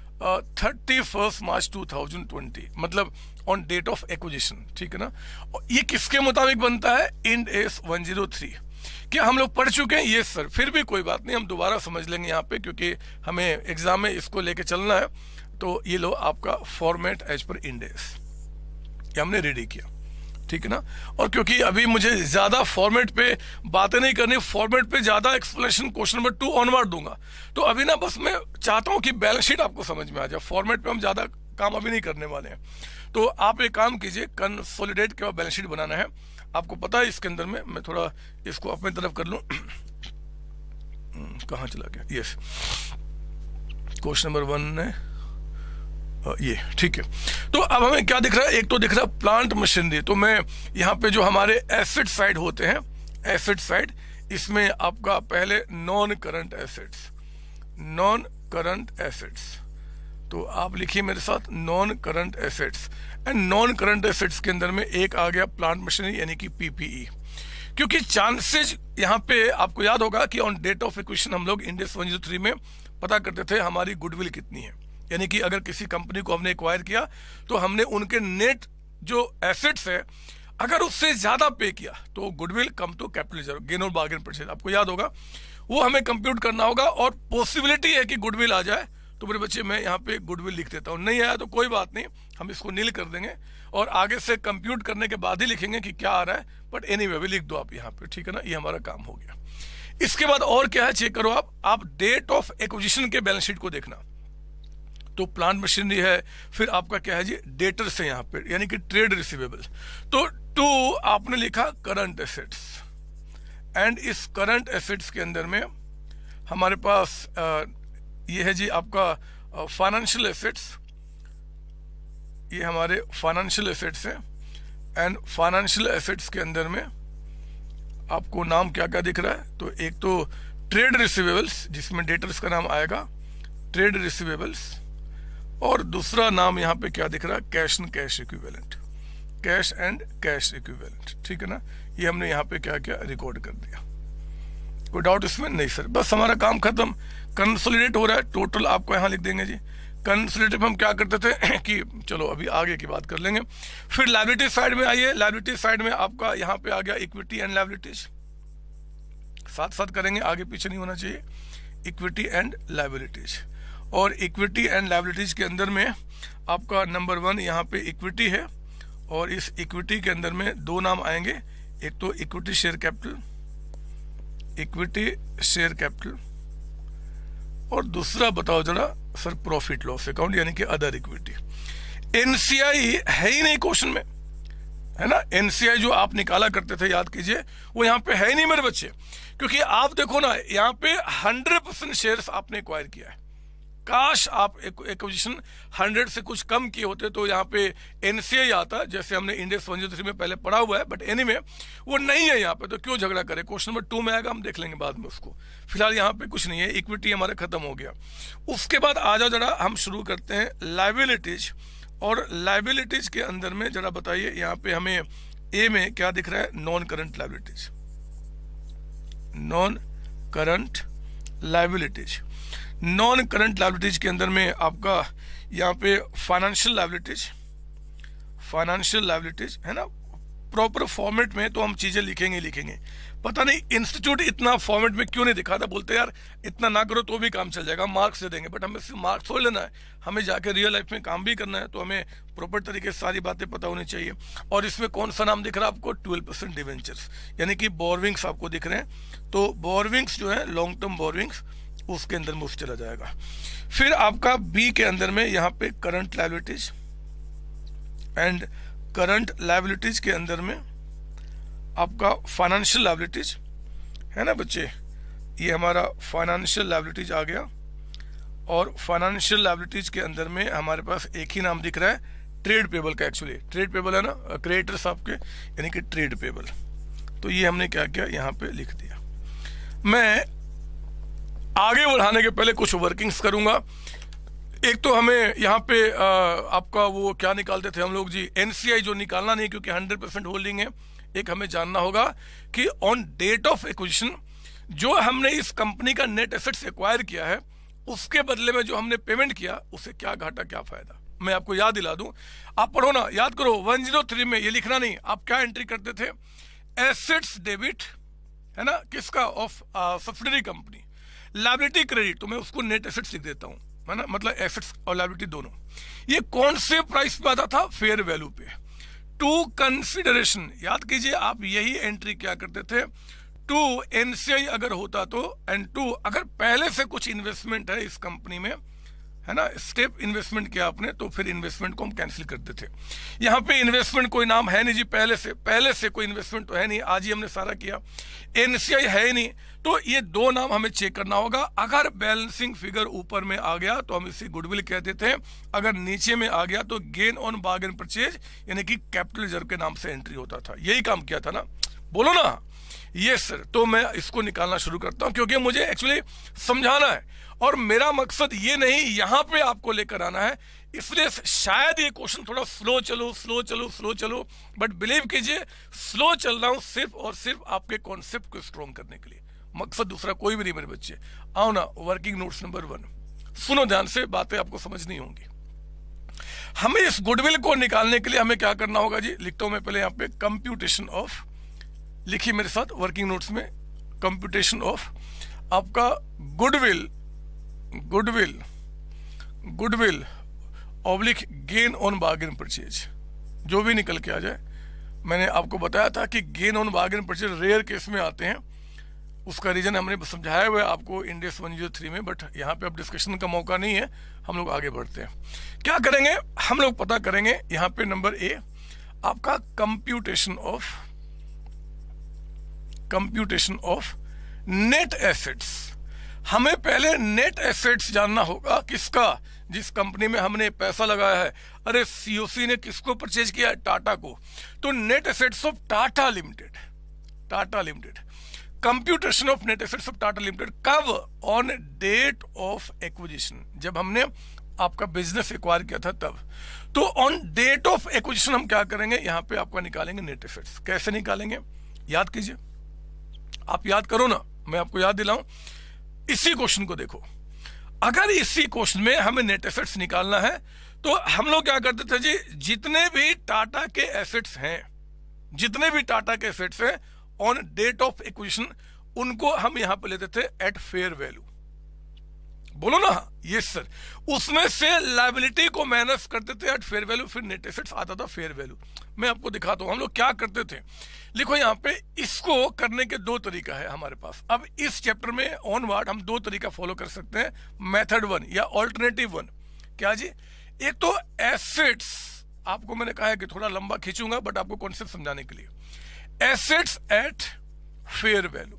thirty first March two thousand twenty, मतलब ऑन डेट ऑफ एक्विजिशन, ठीक है ना। और ये किसके मुताबिक बनता है, Ind AS one zero three. क्या हम लोग पढ़ चुके हैं, ये सर, फिर भी कोई बात नहीं, हम दोबारा समझ लेंगे यहाँ पे क्योंकि हमें एग्जाम में इसको लेके चलना है। तो ये लो आपका format as per Ind AS, ये हमने रेडी किया, ठीक है ना। और क्योंकि अभी मुझे ज्यादा फॉर्मेट पे बातें नहीं करनी, फॉर्मेट पे ज्यादा explanation question number two onward दूंगा। तो अभी ना बस मैं चाहता हूं कि बैलेंस शीट आपको समझ में आ जाए, फॉर्मेट पे हम ज्यादा काम अभी नहीं करने वाले हैं। तो आप एक काम कीजिए, कंसोलिडेट के बाद बैलेंस शीट बनाना है, आपको पता है इसके अंदर में, मैं थोड़ा इसको अपनी तरफ कर लूं, कहां चला गया, यस, क्वेश्चन नंबर वन है ये, ठीक है। तो अब हमें क्या दिख रहा है, एक तो दिख रहा है प्लांट मशीनरी। तो मैं यहाँ पे जो हमारे एसेट साइड होते हैं, एसेट साइड, इसमें आपका पहले non current assets, non current assets, तो आप लिखिए मेरे साथ non current assets. And non current assets के अंदर में एक आ गया प्लांट मशीनरी यानी कि पीपीई, क्योंकि चांसेज यहाँ पे आपको याद होगा कि ऑन डेट ऑफ एक्विजिशन हम लोग इंडेक्स वन जीरो थ्री में पता करते थे हमारी गुडविल कितनी है, यानी कि अगर किसी कंपनी को हमने एक्वायर किया तो हमने उनके नेट जो एसेट्स है अगर उससे ज्यादा पे किया तो गुडविल कम टू कैपिटल रिजर्व, गेन और बार्गेन परचेज, आपको याद होगा, वो हमें कंप्यूट करना होगा। और पॉसिबिलिटी है कि गुडविल आ जाए, तो मेरे बच्चे मैं यहाँ पे गुडविल लिख देता हूँ, नहीं आया तो कोई बात नहीं, हम इसको नील कर देंगे और आगे से कंप्यूट करने के बाद ही लिखेंगे कि क्या आ रहा है, बट एनीवे भी लिख दो आप यहाँ पे, ठीक है ना, ये हमारा काम हो गया। इसके बाद और क्या है चेक करो आप आप डेट ऑफ एक्विजिशन के बैलेंस शीट को देखना। तो प्लांट मशीनरी है, फिर आपका क्या है जी डेटर्स है यहाँ पे, यानी कि ट्रेड रिसीवेबल। तो टू आपने लिखा करंट एसेट्स, एंड इस करंट एसेट्स के अंदर में हमारे पास आ, ये है जी आपका फाइनेंशियल एसेट्स, ये हमारे फाइनेंशियल एसेट्स हैं। एंड फाइनेंशियल एसेट्स के अंदर में आपको नाम क्या क्या दिख रहा है, तो एक तो ट्रेड रिसीवेबल्स जिसमें डेटर्स का नाम आएगा ट्रेड रिसीवेबल्स, और दूसरा नाम यहाँ पे क्या दिख रहा है cash and cash equivalent, cash and cash equivalent, ठीक है ना। ये हमने यहाँ पे क्या क्या रिकॉर्ड कर दिया। कोई डाउट इसमें? नहीं सर, बस हमारा काम खत्म। कंसोलिडेट हो रहा है, टोटल आपको यहाँ लिख देंगे जी। कंसोलिडेट में हम क्या करते थे कि चलो अभी आगे की बात कर लेंगे। फिर लायबिलिटी साइड में आइए, लायबिलिटी साइड में आपका यहाँ पे आ गया इक्विटी एंड लायबिलिटीज, साथ साथ करेंगे, आगे पीछे नहीं होना चाहिए। इक्विटी एंड लायबिलिटीज, और इक्विटी एंड लायबिलिटीज के अंदर में आपका नंबर वन यहाँ पे इक्विटी है, और इस इक्विटी के अंदर में दो नाम आएंगे, एक तो equity share capital, equity share capital, और दूसरा बताओ जरा सर प्रॉफिट लॉस अकाउंट यानी कि अदर इक्विटी। एनसीआई है ही नहीं क्वेश्चन में, है ना। एनसीआई जो आप निकाला करते थे याद कीजिए, वो यहाँ पे है ही नहीं मेरे बच्चे, क्योंकि आप देखो ना यहाँ पे हंड्रेड परसेंट शेयर आपने एक्वायर किया है। काश आप एक्विजिशन हंड्रेड से कुछ कम किए होते तो यहाँ पे एनसीआई आता, जैसे हमने इंडेक्स वन जीरो थ्री में पहले पढ़ा हुआ है, बट एनीवे वो नहीं है यहाँ पे, तो क्यों झगड़ा करें। क्वेश्चन नंबर टू में आएगा, हम देख लेंगे बाद में उसको। फिलहाल यहाँ पे कुछ नहीं है, इक्विटी हमारा खत्म हो गया। उसके बाद आ जाओ जरा, हम शुरू करते हैं लायबिलिटीज, और लायबिलिटीज के अंदर में जरा बताइए यहाँ पे हमें ए में क्या दिख रहा है, non current liabilities, non current liabilities. Non current liabilities के अंदर में आपका यहाँ पे फाइनेंशियल लायबिलिटीज, फाइनेंशियल लायबिलिटीज है ना। प्रॉपर फॉर्मेट में तो हम चीजें लिखेंगे लिखेंगे पता नहीं इंस्टीट्यूट इतना फॉर्मेट में क्यों नहीं दिखाता, बोलते यार इतना ना करो तो भी काम चल जाएगा, मार्क्स दे देंगे। बट हमें सिर्फ मार्क्स थोड़ी लेना है, हमें जाके रियल लाइफ में काम भी करना है, तो हमें प्रॉपर तरीके से सारी बातें पता होनी चाहिए। और इसमें कौन सा नाम दिख रहा है आपको, ट्वेल्व परसेंट डिवेंचर्स, यानी कि बोरविंग्स आपको दिख रहे हैं। तो बोरविंग्स जो है लॉन्ग टर्म बोरविंग्स, उसके अंदर में उस चला जाएगा। फिर आपका बी के अंदर में यहाँ पे current liabilities, and current liabilities के अंदर में आपका फाइनेंशियल लायबिलिटीज है ना बच्चे, ये हमारा फाइनेंशियल लायबिलिटीज आ गया। और फाइनेंशियल लायबिलिटीज के अंदर में हमारे पास एक ही नाम दिख रहा है ट्रेड पेबल का, एक्चुअली ट्रेड पेबल है ना, क्रेडिटर्स आपके यानी कि ट्रेड पेबल। तो ये हमने क्या किया यहाँ पे लिख दिया। मैं आगे बढ़ाने के पहले कुछ वर्किंग्स करूंगा। एक तो हमें यहाँ पे आ, आपका वो क्या निकालते थे हम लोग जी, एनसीआई जो निकालना नहीं क्योंकि हंड्रेड परसेंट होल्डिंग है। एक हमें जानना होगा कि ऑन डेट ऑफ एक्विजिशन जो हमने इस कंपनी का नेट एसेट्स एक्वायर किया है, उसके बदले में जो हमने पेमेंट किया उसे क्या घाटा क्या फायदा। मैं आपको याद दिला दूं, आप पढ़ो ना, याद करो। वन जीरो थ्री में ये लिखना नहीं, आप क्या एंट्री करते थे, एसेट्स डेबिट है ना, किसका, of subsidiary company, liability credit, तो मैं उसको नेट एसेट्स लिख देता हूं, है ना, मतलब एसेट्स और लायबिलिटी दोनों। ये कौन से प्राइस पे आता था, फेयर वैल्यू पे। टू कंसिडरेशन, याद कीजिए आप यही एंट्री क्या करते थे, टू एनसीआई अगर होता तो, एंड टू अगर पहले से कुछ इन्वेस्टमेंट है इस कंपनी में, है ना, स्टेप इन्वेस्टमेंट किया आपने, तो फिर इन्वेस्टमेंट को हम कैंसिल करते थे। यहाँ पे इन्वेस्टमेंट कोई नाम है नहीं जी, पहले से पहले से कोई इन्वेस्टमेंट तो है नहीं, आज ही हमने सारा किया। एनसीआई है ही नहीं, तो ये दो नाम हमें चेक करना होगा। अगर बैलेंसिंग फिगर ऊपर में आ गया तो हम इसे गुडविल कहते थे, अगर नीचे में आ गया तो गेन ऑन बार्गेन परचेज यानी कि कैपिटल रिजर्व के नाम से एंट्री होता था। यही काम किया था ना, बोलो ना। यस सर, तो मैं इसको निकालना शुरू करता हूं क्योंकि मुझे एक्चुअली समझाना है और मेरा मकसद ये नहीं यहां पे आपको लेकर आना है, इसलिए शायद ये क्वेश्चन थोड़ा स्लो चलो स्लो चलो स्लो चलो, बट बिलीव कीजिए स्लो चल रहा हूं सिर्फ और सिर्फ आपके कॉन्सेप्ट को स्ट्रॉन्ग करने के लिए, मकसद दूसरा कोई भी नहीं मेरे बच्चे। आओ ना, वर्किंग नोट्स नंबर वन, सुनो ध्यान से, बातें आपको समझनी होंगी। हमें इस गुडविल को निकालने के लिए हमें क्या करना होगा जी, लिखता हूं मैं पहले यहाँ पे कंप्यूटेशन ऑफ, लिखिए मेरे साथ वर्किंग नोट्स में, कंप्यूटेशन ऑफ आपका goodwill, goodwill goodwill oblique gain on bargain purchase, जो भी निकल के आ जाए। मैंने आपको बताया था कि gain on bargain purchase rare case में आते हैं, उसका रीजन हमने समझाया हुआ है आपको इंडेक्स वन जीरो थ्री में, बट यहाँ पे अब डिस्कशन का मौका नहीं है, हम लोग आगे बढ़ते हैं। क्या करेंगे हम लोग, पता करेंगे यहाँ पे नंबर ए आपका computation of computation of net assets. हमें पहले नेट एसेट्स जानना होगा, किसका, जिस कंपनी में हमने पैसा लगाया है। अरे सीओसी ने किसको परचेज किया है, टाटा को, तो net assets of Tata limited, Tata limited, computation of net assets of Tata limited कब, ऑन डेट ऑफ एक्विजिशन, जब हमने आपका बिजनेस एक्वायर किया था तब। तो ऑन डेट ऑफ एक्विजिशन हम क्या करेंगे, यहां पे आपका निकालेंगे नेट एसेट्स। कैसे निकालेंगे, याद कीजिए, आप याद करो ना, मैं आपको याद दिलाऊं। इसी क्वेश्चन को देखो, अगर इसी क्वेश्चन में हमें नेट एसेट्स निकालना है तो हम लोग क्या करते थे जी, जितने भी टाटा के एसेट्स हैं, जितने भी टाटा के एसेट्स हैं ऑन डेट ऑफ एक्विजिशन, उनको हम यहां पे लेते थे एट फेयर वैल्यू। बोलो ना, यस सर। उसमें से लायबिलिटी को माइनस करते थे एट फेयर वैल्यू, फिर नेट एसेट्स आता था फेयर वैल्यू। मैं आपको दिखाता हूं हम लोग क्या करते थे। लिखो यहां पे, इसको करने के दो तरीका है हमारे पास। अब इस चैप्टर में ऑनवर्ड हम दो तरीका फॉलो कर सकते हैं, मेथड वन या ऑल्टरनेटिव वन। क्या जी, एक तो एसेट्स, आपको मैंने कहा है कि थोड़ा लंबा खींचूंगा बट आपको कॉन्सेप्ट समझाने के लिए, एसेट्स एट फेयर वैल्यू,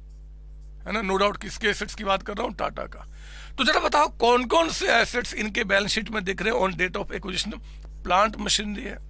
है ना, नो डाउट। किसके एसेट्स की बात कर रहा हूं, टाटा का। तो जरा बताओ कौन कौन से एसेट्स इनके बैलेंस शीट में दिख रहे हैं on date of acquisition. Plant machinery है,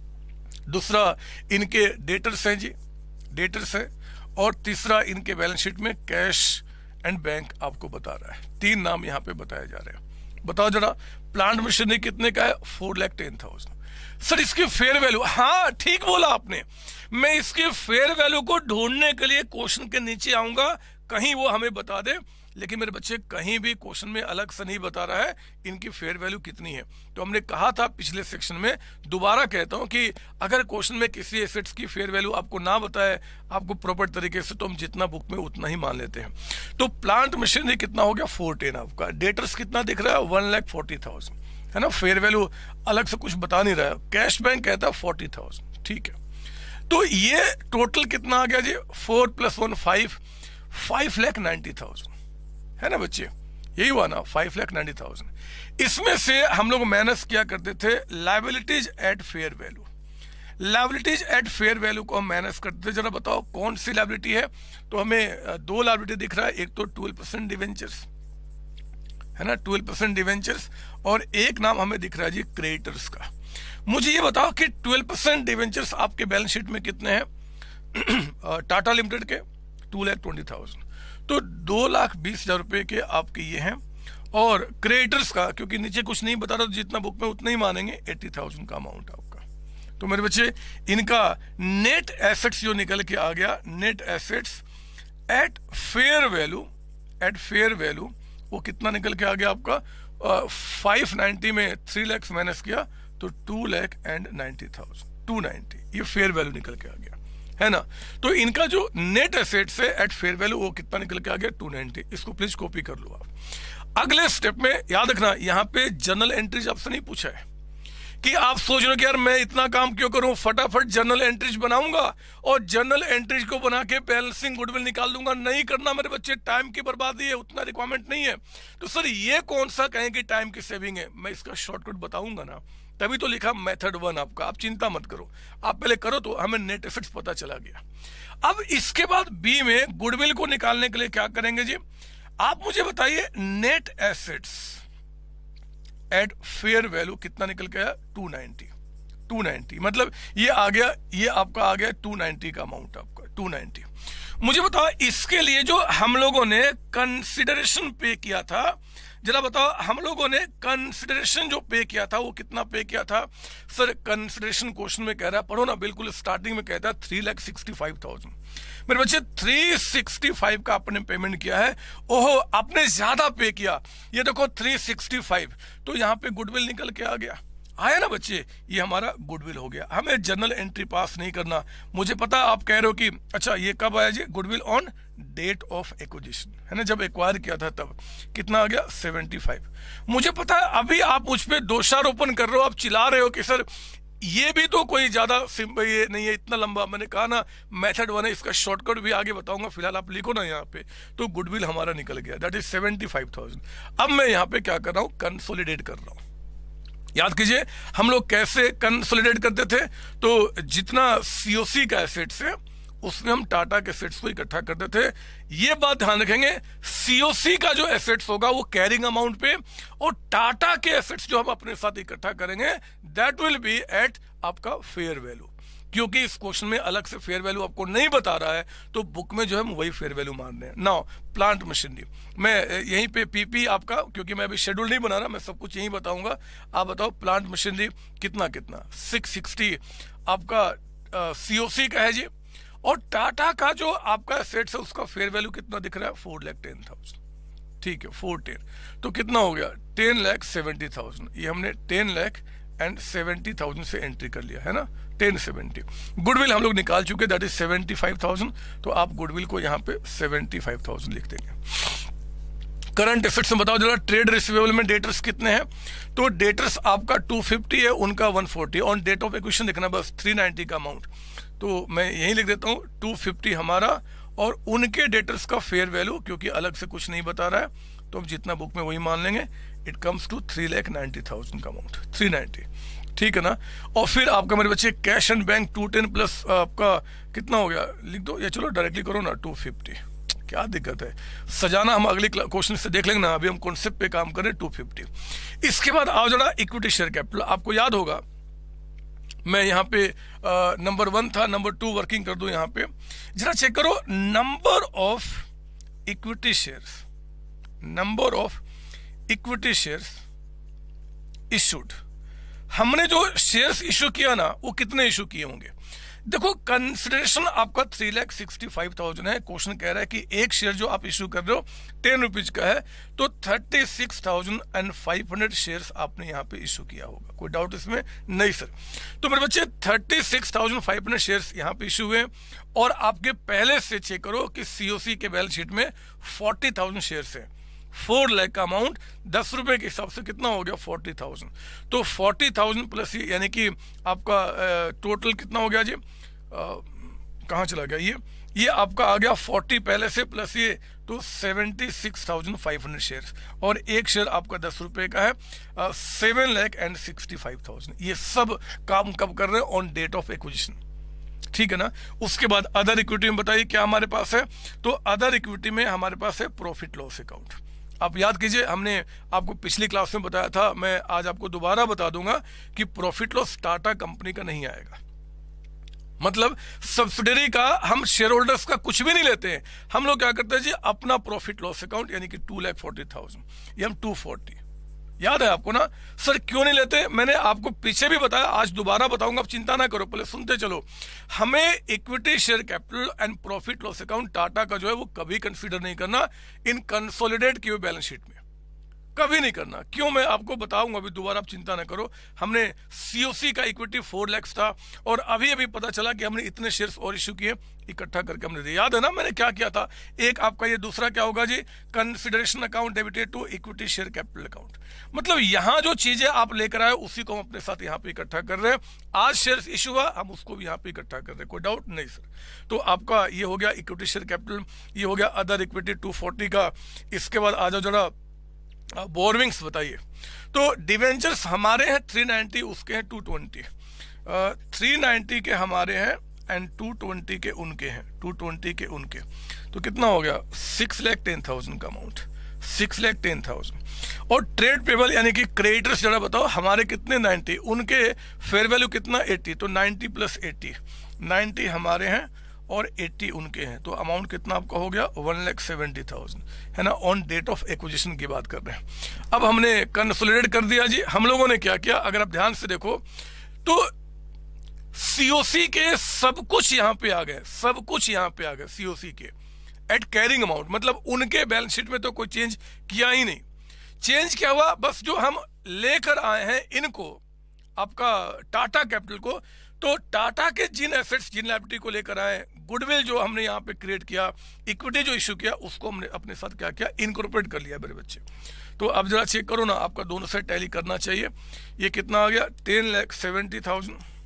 दूसरा इनके डेटर्स हैं जी, डेटर्स है, और तीसरा इनके बैलेंस शीट में कैश एंड बैंक आपको बता रहा है। तीन नाम यहां पे बताए जा रहे हैं। बताओ जरा, प्लांट मशीनरी कितने का है, four lakh ten thousand. Sir इसकी फेयर वैल्यू, हाँ ठीक बोला आपने, मैं इसकी फेयर वैल्यू को ढूंढने के लिए क्वेश्चन के नीचे आऊंगा, कहीं वो हमें बता दे। लेकिन मेरे बच्चे कहीं भी क्वेश्चन में अलग से नहीं बता रहा है इनकी फेयर वैल्यू कितनी है। तो हमने कहा था पिछले सेक्शन में, दोबारा कहता हूं कि अगर क्वेश्चन में किसी एसेट्स की फेयर वैल्यू आपको ना बताए आपको प्रॉपर तरीके से, तो हम जितना बुक में उतना ही मान लेते हैं। तो प्लांट मशीनरी कितना हो गया, फोर टेन आपका। डेटर्स कितना दिख रहा है, वन लाख फोर्टी थाउजेंड, है ना। फेयर वैल्यू अलग से कुछ बता नहीं रहा है। कैश बैंक कहता है फोर्टी थाउजेंड, ठीक है। तो ये टोटल कितना आ गया जी, four plus one five, five lakh ninety thousand, है ना बच्चे, यही हुआ ना, फाइव लाख नाइन्टी थाउजेंड। इसमें से हम लोग माइनस किया करते थे liabilities at fair value. Liabilities at fair value को हम माइनस करते थे। जरा बताओ कौन सी लायबिलिटी है, तो हमें दो लायबिलिटी दिख रहा है, एक तो ट्वेल्व परसेंट डिवेंचर्स, है ना, ट्वेल्व परसेंट डिवेंचर्स, और एक नाम हमें दिख रहा है जी क्रेडिटर्स का। मुझे ये बताओ कि ट्वेल्व परसेंट डिवेंचर्स आपके बैलेंस शीट में कितने हैं, टाटा लिमिटेड के टू लाख ट्वेंटी थाउजेंड, तो दो लाख बीस हजार रुपए के आपके ये हैं। और क्रेडिटर्स का, क्योंकि नीचे कुछ नहीं बता रहा, तो जितना बुक में उतना ही मानेंगे, एट्टी थाउजेंड का अमाउंट आपका। तो मेरे बच्चे इनका नेट एसेट्स जो निकल के आ गया, net assets at fair value, at fair value वो कितना निकल के आ गया आपका, फाइव नाइन्टी में थ्री लैक्स माइनस किया तो two lakh and ninety thousand, two ninety, ये फेयर वैल्यू निकल के आ गया, है ना। तो इनका जो नेट एसेट्स है एट फेयर वैल्यू वो कितना निकल के आ गया, टू नाइन्टी। इसको प्लीज कॉपी कर लो आप। अगले स्टेप में याद रखना, यहां पे जर्नल एंट्रीज आपसे नहीं पूछा है कि आप सोच रहे हो कि यार मैं इतना काम क्यों करूं, फटाफट जर्नल एंट्रीज बनाऊंगा और जर्नल एंट्रीज को बना के बैलेंसिंग गुडविल निकाल दूंगा। नहीं करना मेरे बच्चे, टाइम की बर्बादी है, उतना रिक्वायरमेंट नहीं है। तो सर ये कौन सा कहें कि टाइम की सेविंग है, मैं इसका शॉर्टकट बताऊंगा ना, तभी तो लिखा मेथड वन आपका। आप चिंता मत करो, आप पहले करो तो हमें नेट एसेट्स पता चला गया। अब इसके बाद बी में गुडविल को निकालने के लिए क्या करेंगे जी, आप मुझे बताइए net assets at fair value कितना निकल के आया, टू नाइन्टी, टू नाइन्टी, मतलब ये आ गया, ये आपका आ गया टू नाइन्टी का अमाउंट आपका, टू नाइन्टी। मुझे बताओ इसके लिए जो हम लोगों ने कंसिडरेशन पे किया था, जरा बताओ हम लोगों ने कंसिडरेशन जो पे किया था वो कितना पे किया था। सर कंसिडरेशन क्वेश्चन में कह रहा है, पढ़ो ना, बिल्कुल स्टार्टिंग में कहता है three lakh sixty five thousand. मेरे बच्चे थ्री सिक्सटी फाइव का आपने पेमेंट किया है, ओहो आपने ज्यादा पे किया, ये देखो थ्री सिक्सटी फाइव, तो यहाँ पे गुडविल निकल के आ गया, आया ना बच्चे, ये हमारा गुडविल हो गया। हमें जर्नल एंट्री पास नहीं करना। मुझे पता आप कह रहे हो कि अच्छा ये कब आया जी, goodwill on date of acquisition, है ना, जब एक्वायर किया था तब कितना आ गया, सेवेंटी फाइव। मुझे पता है अभी आप मुझ पे दोषारोपण कर रहे हो, आप चिल्ला रहे हो कि सर ये भी तो कोई ज्यादा सिंपल ये नहीं है, इतना लंबा। मैंने कहा ना मेथड वन है, इसका शॉर्टकट भी आगे बताऊंगा, फिलहाल आप लिखो ना यहाँ पे। तो गुडविल हमारा निकल गया, that is seventy five thousand. अब मैं यहाँ पे क्या कर रहा हूँ, कंसोलिडेट कर रहा हूँ। याद कीजिए हम लोग कैसे कंसोलिडेट करते थे, तो जितना सीओसी का एसेट्स है उसमें हम टाटा के एसेट्स को इकट्ठा करते थे। ये बात ध्यान रखेंगे, सीओसी का जो एसेट्स होगा वो कैरिंग अमाउंट पे, और टाटा के एसेट्स जो हम अपने साथ इकट्ठा करेंगे दैट विल बी एट आपका फेयर वैल्यू। क्योंकि इस क्वेश्चन में अलग से फेयर वैल्यू आपको नहीं बता रहा है, तो बुक में जो है हम वही फेयर वैल्यू मान रहे हैं। नाउ प्लांट मशीनरी, मैं यहीं पे पीपी आपका, क्योंकि मैं अभी शेड्यूल नहीं बना रहा, मैं सब कुछ यहीं बताऊंगा। आप बताओ प्लांट मशीनरी कितना कितना, सिक्स सिक्सटी आपका सीओसी का है जी, और टाटा का जो आपका एसेट्स है उसका फेयर वैल्यू कितना दिख रहा है, फोर लैख टेन थाउजेंड। ठीक है, फोर टेन, तो कितना हो गया, टेन लैख सेवेंटी थाउजेंड। ये हमने ten lakh and seventy thousand से एंट्री कर लिया है ना, टेन सेवेंटी। गुडविल हम लोग निकाल चुके, that is seventy five thousand, तो आप गुडविल को यहाँ पे सेवेंटी फाइव थाउजेंड लिख देंगे। करंट एसेट्स में बताओ जरा, ट्रेड रिसीवेबल में डेटर्स कितने हैं, तो डेटर्स आपका टू फिफ्टी है, उनका one forty. On date of acquisition देखना बस, थ्री नाइंटी का अमाउंट, तो मैं यही लिख देता हूँ टू फिफ्टी हमारा, और उनके डेटर्स का फेयर वैल्यू, क्योंकि अलग से कुछ नहीं बता रहा है तो हम जितना बुक में वही मान लेंगे, it comes to three lakh ninety thousand का अमाउंट, थ्री नाइन्टी। ठीक है ना, और फिर आपका मेरे बच्चे cash and bank two ten plus आपका कितना हो गया, लिख दो, या चलो डायरेक्टली करो ना, टू फिफ्टी। क्या दिक्कत है, सजाना हम अगले क्वेश्चन से देख लेंगे ना, अभी हम कॉन्सेप्ट पे काम करें, टू फिफ्टी। इसके बाद आओ जरा इक्विटी शेयर कैपिटल, आपको याद होगा मैं यहाँ पे नंबर वन था, नंबर टू वर्किंग कर दूं यहाँ पे, जरा चेक करो, number of equity shares, number of equity shares issued, हमने जो शेयर्स इशू किया ना वो कितने इशू किए होंगे। देखो कंसिडरेशन आपका three lakh sixty five thousand है, क्वेश्चन कह रहा है कि एक शेयर जो आप इशू कर रहे हो टेन रुपीज का है, तो thirty six thousand and five hundred share आपने यहाँ पे इशू किया होगा, कोई डाउट इसमें नहीं सर। तो मेरे बच्चे thirty six thousand five hundred share यहाँ पे इशू हुए, और आपके पहले से चेक करो कि सीओसी के बैलेंस शीट में फोर्टी थाउजेंड शेयर है, फोर लाख का अमाउंट, दस रुपए के हिसाब से कितना हो गया, फोर्टी थाउजेंड। तो फोर्टी थाउजेंड प्लस ये, यानी कि आपका टोटल कितना हो गया जी, कहाँ चला गया ये ये आपका आ गया फोर्टी पहले से प्लस ये, तो seventy six thousand five hundred share, और एक शेयर आपका दस रुपए का है, seven lakh and sixty five thousand. ये सब काम कब कर रहे हैं, ऑन डेट ऑफ एक्विजिशन। ठीक है ना, उसके बाद अदर इक्विटी में बताइए क्या हमारे पास है, तो अदर इक्विटी में हमारे पास है प्रॉफिट लॉस अकाउंट। आप याद कीजिए, हमने आपको पिछली क्लास में बताया था, मैं आज आपको दोबारा बता दूंगा कि प्रॉफिट लॉस टाटा कंपनी का नहीं आएगा। मतलब सब्सिडरी का हम शेयर होल्डर्स का कुछ भी नहीं लेते हैं, हम लोग क्या करते हैं जी, अपना प्रॉफिट लॉस अकाउंट, यानी कि टू लैख फोर्टी थाउजेंड, ये हम टू फोर्टी, याद है आपको ना सर, क्यों नहीं लेते, मैंने आपको पीछे भी बताया, आज दोबारा बताऊंगा, आप चिंता ना करो, पहले सुनते चलो। हमें equity share capital and profit loss account Tata का जो है वो कभी कंसीडर नहीं करना इन कंसोलिडेट किए हुए बैलेंस शीट में, कभी नहीं करना। क्यों, मैं आपको बताऊंगा अभी, दोबारा आप चिंता ना करो। हमने सीओसी का इक्विटी फोर लैक्स था, और अभी अभी पता चला कि हमने इतने शेयर्स और इश्यू किए, इकट्ठा करके हमने दिया। याद है ना मैंने क्या किया था, एक आपका ये दूसरा क्या होगा जी, consideration account debited to equity share capital account. मतलब यहां जो चीजें आप लेकर आए उसी को हम अपने साथ यहाँ पे इकट्ठा कर रहे हैं। आज शेयर्स इशू हुआ, हम उसको भी यहाँ पे इकट्ठा कर रहे हैं, कोई डाउट नहीं सर। तो आपका ये हो गया इक्विटी शेयर कैपिटल, ये हो गया अदर इक्विटी टू फोर्टी का। इसके बाद आ जाओ जरा बोरविंग्स बताइए, तो डिवेंचर्स हमारे हैं थ्री नाइंटी, उसके हैं टू ट्वेंटी, थ्री नाइंटी के हमारे हैं एंड टू ट्वेंटी के उनके हैं, टू ट्वेंटी के उनके, तो कितना हो गया, सिक्स लैख टेन थाउजेंड का amount, six lakh ten thousand. और ट्रेड पेबल यानी कि क्रेडिटर्स जरा बताओ हमारे कितने, नाइंटी, उनके फेयर वैल्यू कितना, एटी, तो नाइंटी प्लस एटी, नाइंटी हमारे हैं और एटी उनके हैं, तो अमाउंट कितना आपका हो गया, वन लैख सेवेंटी थाउजेंड, है ना, ऑन डेट ऑफ एक्विजिशन की बात कर रहे हैं। अब हमने कंसोलिडेट कर दिया जी, हम लोगों ने क्या किया, अगर आप ध्यान से देखो तो सीओसी के सब कुछ यहां पे आ गए, सब कुछ यहां पे आ गए सीओसी के एट कैरिंग अमाउंट, मतलब उनके बैलेंस शीट में तो कोई चेंज किया ही नहीं। चेंज क्या हुआ, बस जो हम लेकर आए हैं इनको, आपका टाटा कैपिटल को, तो टाटा के जिन एसेट्स जिन लायबिलिटी को लेकर आए, गुडविल जो हमने यहाँ पे क्रिएट किया, इक्विटी जो इशू किया, उसको हमने अपने साथ क्या किया, इनकॉर्पोरेट कर लिया मेरे बच्चे। तो अब जरा चेक करो ना, आपका दोनों से टैली करना चाहिए। ये कितना आ गया, ten lakh seventy thousand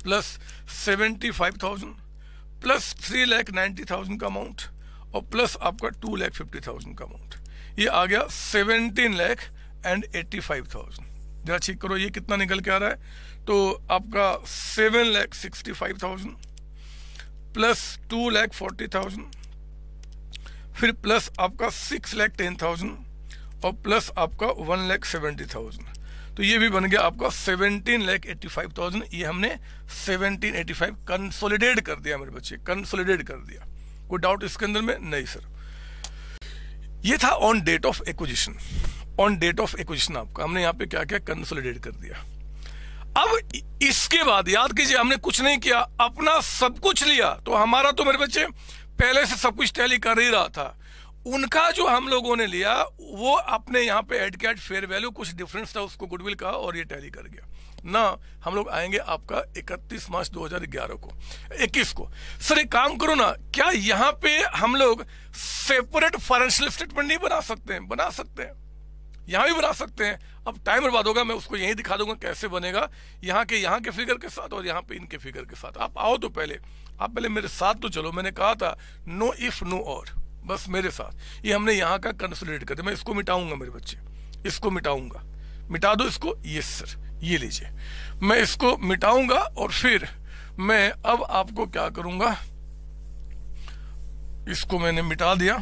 plus seventy five thousand plus three lakh ninety thousand का अमाउंट और प्लस आपका टू लैख फिफ्टी थाउजेंड का अमाउंट, ये आ गया seventeen lakh and eighty five thousand. जरा चेक करो ये कितना निकल के आ रहा है, तो आपका seven lakh sixty five thousand plus two lakh forty thousand, फिर प्लस आपका सिक्स लैख टेन थाउजेंड और प्लस आपका वन लैख सेवेंटी थाउजेंड, तो ये भी बन गया आपका seventeen lakh eighty five thousand. ये हमने सेवनटीन एटी फाइव कंसोलिडेट कर दिया मेरे बच्चे, कंसोलिडेट कर दिया। कोई डाउट इसके अंदर में? नहीं सर। ये था on date of acquisition. On date of acquisition आपका हमने यहाँ पे क्या क्या कंसोलिडेट कर दिया। अब इसके बाद याद कीजिए हमने कुछ नहीं किया, अपना सब कुछ लिया। तो हमारा तो मेरे बच्चे पहले से सब कुछ टैली कर ही रहा था, उनका जो हम लोगों ने लिया वो अपने यहाँ पे ऐड किया फेयर वैल्यू, कुछ डिफरेंस था उसको गुडविल का और ये टैली कर गया ना। हम लोग आएंगे आपका इकतीस मार्च दो हज़ार ग्यारह को इक्कीस को। सर एक काम करो ना, क्या यहाँ पे हम लोग सेपरेट फाइनेंशियल स्टेटमेंट नहीं बना सकते हैं? बना सकते हैं, यहाँ भी बना सकते हैं। अब टाइम बर्बाद होगा, मैं उसको यही दिखा दूंगा कैसे बनेगा, यहाँ के यहाँ के फिगर के साथ और यहाँ पे इनके फिगर के साथ। आप आओ तो पहले, आप पहले मेरे साथ तो चलो। मैंने कहा था नो इफ नो और, बस मेरे साथ। ये हमने यहाँ का कंसोलिडेट कर दिया। मैं इसको मिटाऊंगा मेरे बच्चे, इसको मिटाऊंगा। मिटा दो इसको, यस सर, ये लीजिए। मैं इसको मिटाऊंगा और फिर मैं अब आपको क्या करूंगा, इसको मैंने मिटा दिया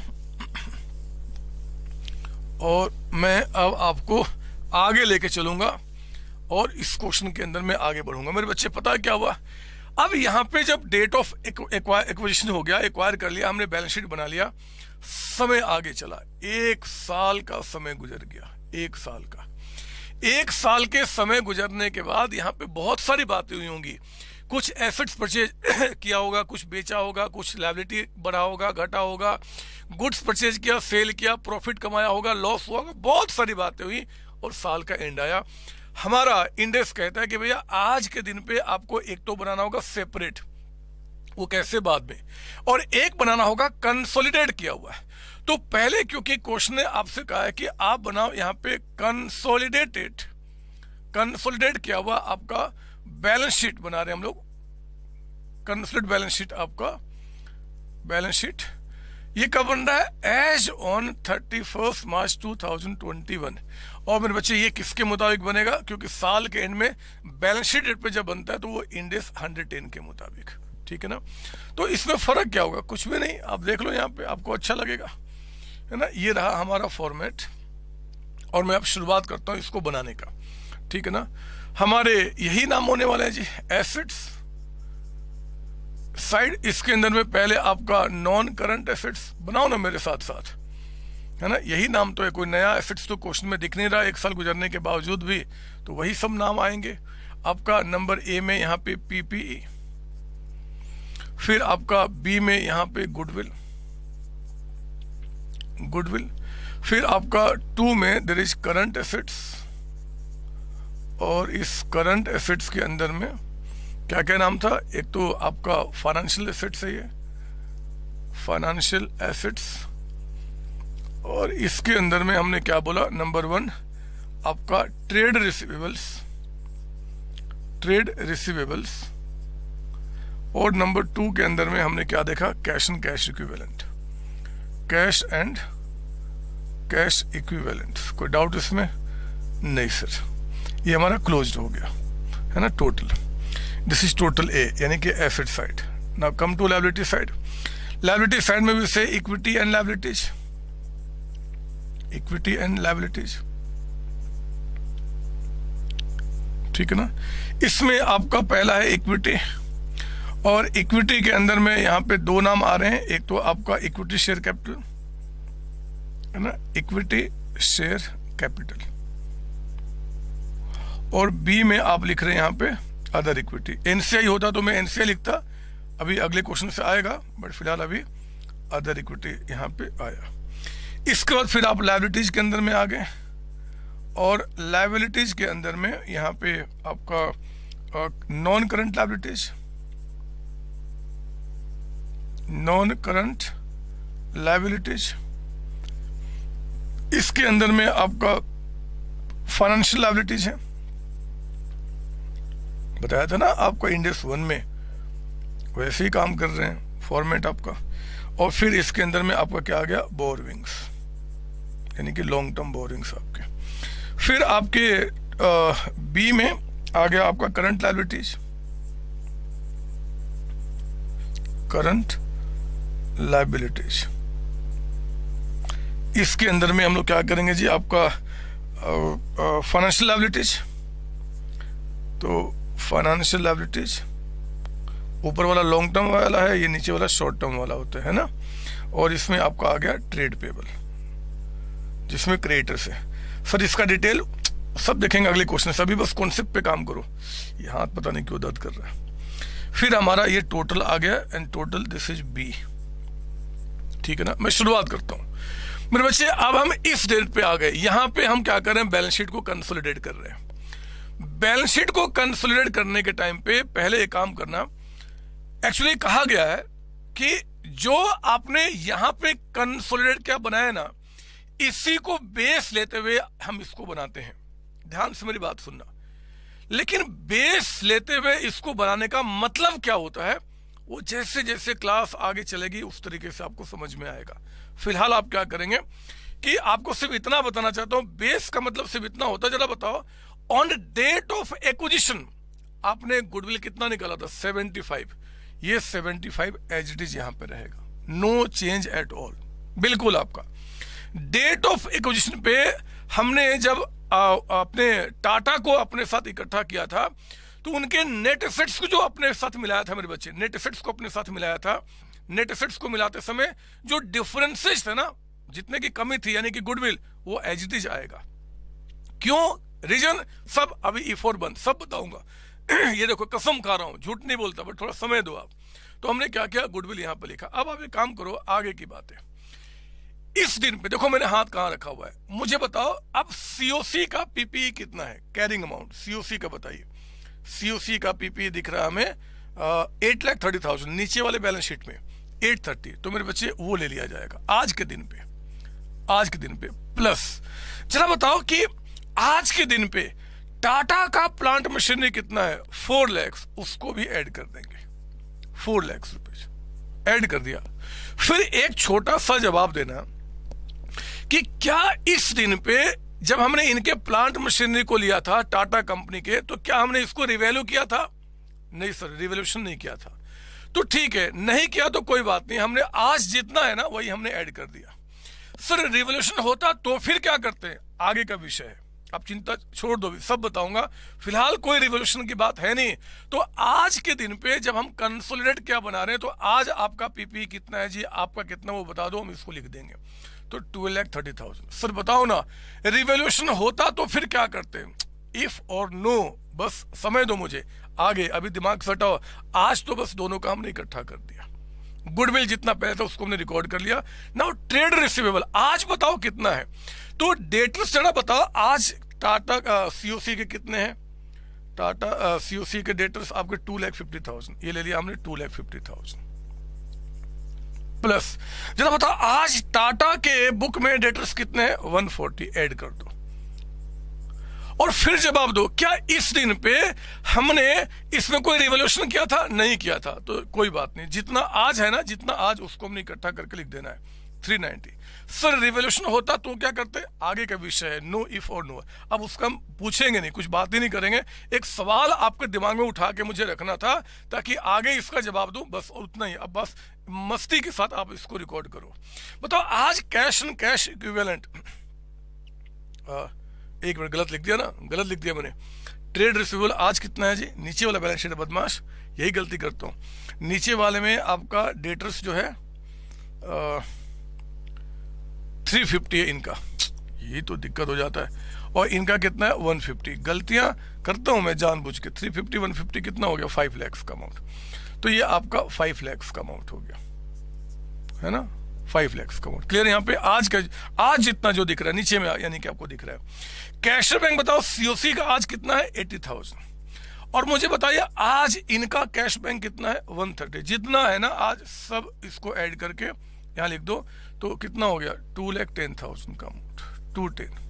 और मैं अब आपको आगे लेके चलूंगा और इस क्वेश्चन के अंदर मैं आगे बढ़ूंगा। मेरे बच्चे पता है क्या हुआ, अब यहाँ पे जब डेट ऑफ एक्विजिशन हो गया, एक्वायर कर लिया हमने, बैलेंस शीट बना लिया, समय आगे चला, एक साल का समय गुजर गया। एक साल का एक साल के समय गुजरने के बाद यहाँ पे बहुत सारी बातें हुई होंगी। कुछ एसेट्स परचेज किया होगा, कुछ बेचा होगा, कुछ लायबिलिटी बढ़ा होगा, घटा होगा, गुड्स परचेज किया, सेल किया, प्रॉफिट कमाया होगा, लॉस हुआ होगा, बहुत सारी बातें हुई और साल का एंड आया। हमारा इंडेक्स कहता है कि भैया आज के दिन पे आपको एक तो बनाना होगा सेपरेट, वो कैसे बाद में, और एक बनाना होगा कंसोलिडेट किया हुआ है। तो पहले क्योंकि क्वेश्चन ने आपसे कहा है कि आप बनाओ यहाँ पे कंसोलिडेटेड, कंसोलिडेट किया हुआ आपका बैलेंस शीट बना रहे हैं हम लोग। कंसोलिडेट बैलेंस शीट, आपका बैलेंस शीट ये कब बन रहा है? As on thirty first March two thousand twenty one. और मेरे बच्चे ये किसके मुताबिक बनेगा? क्योंकि साल के एंड में बैलेंस शीट डेट पे जब बनता है तो वो इंडेक्स हंड्रेड टेन के मुताबिक, ठीक है ना। तो इसमें फर्क क्या होगा? कुछ भी नहीं, आप देख लो यहाँ पे, आपको अच्छा लगेगा, है ना। ये रहा हमारा फॉर्मेट और मैं अब शुरुआत करता हूँ इसको बनाने का, ठीक है ना। हमारे यही नाम होने वाले हैं जी, एसेट्स साइड। इसके अंदर में पहले आपका नॉन करंट एसेट्स बनाओ ना मेरे साथ साथ, है ना। यही नाम तो है, कोई नया एसेट्स तो क्वेश्चन में दिख नहीं रहा एक साल गुजरने के बावजूद भी, तो वही सब नाम आएंगे। आपका नंबर ए में यहाँ पे पीपीई, फिर आपका बी में यहाँ पे गुडविल, गुडविल, फिर आपका टू में देयर इज करंट एसेट्स, और इस करंट एसेट्स के अंदर में क्या क्या नाम था? एक तो आपका फाइनेंशियल एसेट्स है, ये फाइनेंशियल एसेट्स, और इसके अंदर में हमने क्या बोला? नंबर वन आपका ट्रेड रिसीवेबल्स, ट्रेड रिसीवेबल्स, और नंबर टू के अंदर में हमने क्या देखा? Cash and cash equivalent, cash and cash equivalent. कोई डाउट इसमें? नहीं सर, ये हमारा क्लोज्ड हो गया, है ना। Total, this is total A, यानी कि asset side. Now come to liability side. Liability side में भी से equity and liabilities, equity and liabilities, ठीक है ना। इसमें आपका पहला है इक्विटी, और इक्विटी के अंदर में यहाँ पे दो नाम आ रहे हैं। एक तो आपका इक्विटी शेयर कैपिटल, है ना, इक्विटी शेयर कैपिटल, और बी में आप लिख रहे हैं यहाँ पे अदर इक्विटी। एनसीआई होता तो मैं एनसीआई लिखता, अभी अगले क्वेश्चन से आएगा, बट फिलहाल अभी अदर इक्विटी यहाँ पे आया। इसके बाद फिर आप लायबिलिटीज के अंदर में आ गए, और लायबिलिटीज के अंदर में यहाँ पे आपका non current liabilities, non current liabilities, इसके अंदर में आपका फाइनेंशियल लायबिलिटीज है, बताया था ना आपको इंडेक्स वन में, वैसे ही काम कर रहे हैं फॉर्मेट आपका। और फिर इसके अंदर में आपका क्या आ गया, बोरोइंग्स, यानी कि लॉन्ग टर्म बोरोइंग्स आपके। फिर आपके बी में आ गया आपका करंट लायबिलिटीज, करंट लायबिलिटीज। इसके अंदर में हम लोग क्या करेंगे जी, आपका फाइनेंशियल लायबिलिटीज। तो फाइनेंशियल लायबिलिटीज ऊपर वाला लॉन्ग टर्म वाला है, ये नीचे वाला शॉर्ट टर्म वाला होता है ना। और इसमें आपका आ गया ट्रेड पेबल, जिसमें क्रेडिटर्स है। सर इसका डिटेल सब देखेंगे अगले क्वेश्चन से, अभी बस कॉन्सेप्ट पे काम करो। ये हाथ पता नहीं क्यों दर्द कर रहा है। फिर हमारा ये टोटल आ गया, and total this is B, ठीक है ना। मैं शुरुआत करता हूं मेरे बच्चे। अब हम इस डेट पे आ गए, यहां पे हम क्या कर रहे हैं, बैलेंस शीट को कंसोलिडेट कर रहे हैं। बैलेंस शीट को कंसोलिडेट करने के टाइम पे पहले एक काम करना, एक्चुअली कहा गया है कि जो आपने यहां पे कंसोलिडेट क्या बनाया ना, इसी को बेस लेते हुए हम इसको बनाते हैं। ध्यान से मेरी बात सुनना। लेकिन बेस लेते हुए इसको बनाने का मतलब क्या होता है, वो जैसे जैसे क्लास आगे चलेगी उस तरीके से आपको समझ में आएगा। फिलहाल आप क्या करेंगे कि आपको सिर्फ इतना बताना चाहता हूं, बेस का मतलब सिर्फ इतना होता है। जरा बताओ, ऑन डेट ऑफ एक्विजिशन आपने गुडविल कितना निकाला था, सेवेंटी फाइव। ये seventy five as it is यहां पे रहेगा, नो चेंज एट ऑल, बिल्कुल आपका। डेट ऑफ एक्विजिशन पे हमने जब आ, अपने टाटा को अपने साथ इकट्ठा किया था, तो उनके नेट एसेट्स को जो अपने साथ मिलाया था मेरे बच्चे, नेट एसेट्स को अपने साथ मिलाया था। नेट एसेट्स को मिलाते समय जो डिफरेंसेस थे ना, जितने की कमी थी यानी कि गुडविल, वो एज इट इज आएगा। क्यों, रीजन सब अभी ई फोर बंद सब बताऊंगा। ये देखो कसम खा रहा हूं, झूठ नहीं बोलता, बट थोड़ा समय दो आप। तो हमने क्या किया, गुडविल यहां पर लिखा। अब आप एक काम करो, आगे की बात है। इस दिन पे देखो मैंने हाथ कहां रखा हुआ है, मुझे बताओ अब सीओसी का पीपीई कितना है, कैरिंग अमाउंट सीओसी का बताइए। सीओसी का पीपीई दिख रहा है हमें एट लाख थर्टी थाउजेंड, नीचे वाले बैलेंस शीट में एट थर्टी। तो मेरे बच्चे वो ले लिया जाएगा आज के दिन पे, आज के दिन पे। प्लस जरा बताओ कि आज के दिन पे टाटा का प्लांट मशीनरी कितना है, फोर लैक्स, उसको भी ऐड कर देंगे, फोर लैक्स रुपए ऐड कर दिया। फिर एक छोटा सा जवाब देना कि क्या इस दिन पे जब हमने इनके प्लांट मशीनरी को लिया था टाटा कंपनी के, तो क्या हमने इसको रिवैल्यू किया था? नहीं सर, रिवैल्यूएशन नहीं किया था। तो ठीक है, नहीं किया तो कोई बात नहीं, हमने आज जितना है ना वही हमने ऐड कर दिया। सर रिवॉल्यूशन होता तो फिर क्या करते हैं, आगे का विषय है, आप चिंता छोड़ दो, भी सब बताऊंगा। फिलहाल कोई रिवॉल्यूशन की बात है नहीं। तो आज के दिन पे जब हम कंसोलिडेट क्या बना रहे हैं, तो आज आपका पीपी कितना है जी, आपका कितना वो बता दो, हम इसको लिख देंगे। तो twelve lakh thirty thousand. Sir बताओ ना, रिवॉल्यूशन होता तो फिर क्या करते हैं, इफ और नो, बस समय दो मुझे, आगे अभी दिमाग सटाओ। आज तो बस दोनों का हमने इकट्ठा कर दिया, गुडविल जितना पैसा था उसको हमने रिकॉर्ड कर लिया। नाउ ट्रेड रिसीवेबल आज बताओ कितना है, तो डेटर्स जरा बताओ आज टाटा सीओसी के कितने हैं, टाटा सीओसी के डेटर्स आपके टू लैख फिफ्टी थाउजेंड, ये ले लिया हमने two lakh fifty thousand. Plus जरा बताओ आज टाटा के बुक में डेटर्स कितने हैं, वन फोर्टी, ऐड कर दो। और फिर जवाब दो, क्या इस दिन पे हमने इसमें कोई रिवॉल्यूशन किया था? नहीं किया था, तो कोई बात नहीं, जितना आज है ना, जितना आज उसको हमने इकट्ठा करके लिख देना है, थ्री नाइंटी। सर रिवॉल्यूशन होता तो क्या करते, आगे का विषय है, नो इफ और नो। अब उसका हम पूछेंगे नहीं, कुछ बात ही नहीं करेंगे, एक सवाल आपके दिमाग में उठा के मुझे रखना था ताकि आगे इसका जवाब दूं, बस उतना ही। अब बस मस्ती के साथ आप इसको रिकॉर्ड करो। बताओ आज कैश एंड कैश इक्विवेलेंट, एक मिनट गलत लिख दिया ना, गलत लिख दिया मैंने। ट्रेड रिसीवेबल आज कितना है जी, नीचे वाला बैलेंस शीट है, बदमाश यही गलती करता हूं। नीचे वाले में आपका डेटर्स जो है थ्री फिफ्टी है इनका, यही तो दिक्कत हो जाता है। और इनका कितना है, वन फिफ्टी। गलतियां करता हूं मैं जानबूझ के, थ्री फिफ्टी वन फिफ्टी कितना हो गया, फाइव लैक्स का अमाउंट। तो ये आपका फाइव लैक्स का अमाउंट हो गया, है ना, फाइव लैक्स का अमाउंट। क्लियर? यहाँ पे आज का, आज जितना जो दिख रहा है नीचे में, यानी कि आपको दिख रहा है। कैशर बैंक बताओ सीओसी का आज कितना है, एटी थाउजेंड। और मुझे बताइए आज इनका कैश बैंक कितना है, वन थर्टी। जितना है ना आज सब इसको ऐड करके यहाँ लिख दो, तो कितना हो गया, टू लैख टेन थाउजेंड का अमाउंट, टू टेन,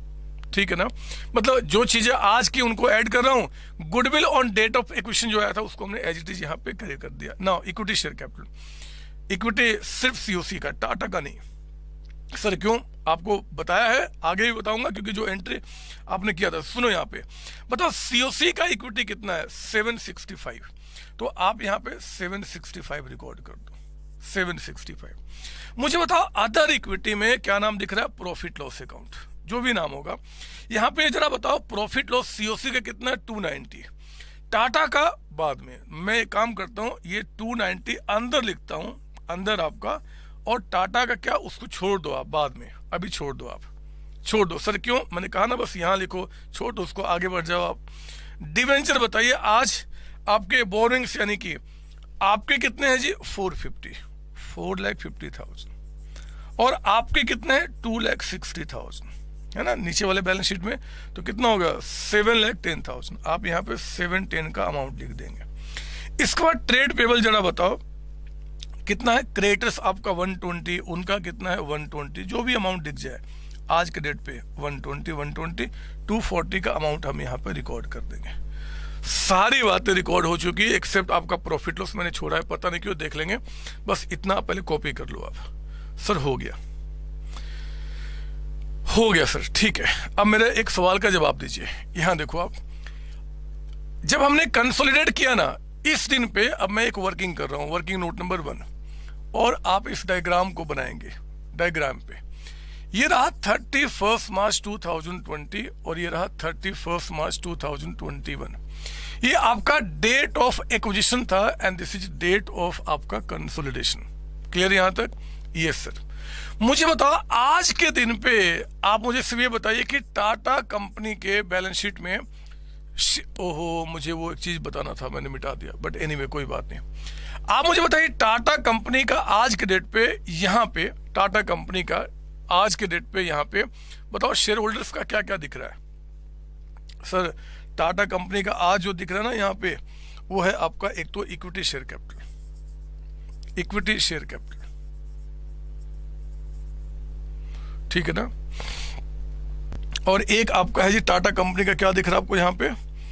ठीक है ना, मतलब जो चीजें आज की उनको ऐड कर रहा हूं। Goodwill on date of acquisition जो आया था उसको हमने एज इट इज यहाँ पे कर दिया। Now equity share capital, equity सिर्फ सीओसी का, टाटा का नहीं। सर क्यों? आपको बताया है, आगे भी बताऊंगा, क्योंकि जो एंट्री आपने किया था, सुनो यहाँ पे बताओ सीओसी का इक्विटी कितना है, सेवन सिक्सटी फाइव। तो आप यहाँ पे सेवन सिक्सटी फाइव रिकॉर्ड कर दो, सेवन सिक्सटी फाइव। मुझे बताओ अदर इक्विटी में क्या नाम दिख रहा है, प्रॉफिट लॉस अकाउंट, जो भी नाम होगा यहाँ पे जरा बताओ। प्रॉफिट लॉस सीओसी का कितना है, टू नाइंटी। टाटा का बाद में, मैं एक काम करता हूँ, ये टू नाइंटी अंदर लिखता हूँ, अंदर आपका, और टाटा का क्या, उसको छोड़ दो आप बाद में, अभी छोड़ दो आप, छोड़ दो। सर क्यों? मैंने कहा ना बस यहाँ लिखो, छोड़ दो उसको, आगे बढ़ जाओ आप। डिवेंचर बताइए, आज आपके बोरिंग्स यानी कि आपके कितने हैं जी, four fifty, four lakh fifty thousand, और आपके कितने हैं, टू लैख सिक्सटी थाउजेंड, है ना, नीचे वाले बैलेंस शीट में। तो कितना होगा, सेवन लैख टेन थाउजेंड। आप यहाँ पे सेवन टेन का अमाउंट लिख देंगे। इसके बाद ट्रेड पेबल जरा बताओ कितना है, क्रेडिटर्स आपका वन ट्वेंटी, उनका कितना है, वन ट्वेंटी, जो भी अमाउंट दिख जाए आज के डेट पे, one twenty, one twenty, two forty का अमाउंट हम यहाँ पे रिकॉर्ड कर देंगे। सारी बातें रिकॉर्ड हो चुकी है, एक्सेप्ट आपका प्रॉफिट लॉस मैंने छोड़ा है, पता नहीं क्यों, देख लेंगे, बस इतना पहले कॉपी कर लो आप। सर हो गया, हो गया सर, ठीक है। अब मेरे एक सवाल का जवाब दीजिए। यहां देखो आप, जब हमने कंसोलिडेट किया ना इस दिन पे, अब मैं एक वर्किंग कर रहा हूं, वर्किंग नोट नंबर वन, और आप इस डायग्राम को बनाएंगे। डायग्राम पे ये रहा thirty first March two thousand twenty, और ये रहा thirty first March two thousand twenty one. ये आपका डेट ऑफ एक्विजिशन था, and this is date of आपका कंसोलिडेशन। क्लियर यहां तक? Yes sir. मुझे बताओ आज के दिन पे आप मुझे सिर्फ ये बताइए कि टाटा कंपनी के बैलेंस शीट में, ओहो मुझे वो एक चीज बताना था, मैंने मिटा दिया, बट एनीवे कोई बात नहीं। आप मुझे बताइए टाटा कंपनी का आज के डेट पे, यहाँ पे टाटा कंपनी का आज के डेट पे यहाँ पे बताओ शेयर होल्डर्स का क्या क्या दिख रहा है। सर टाटा कंपनी का आज जो दिख रहा है ना यहाँ पे, वो है आपका एक तो equity share capital, equity share capital, ठीक है ना, और एक आपका है जी टाटा कंपनी का क्या दिख रहा है आपको यहाँ पे,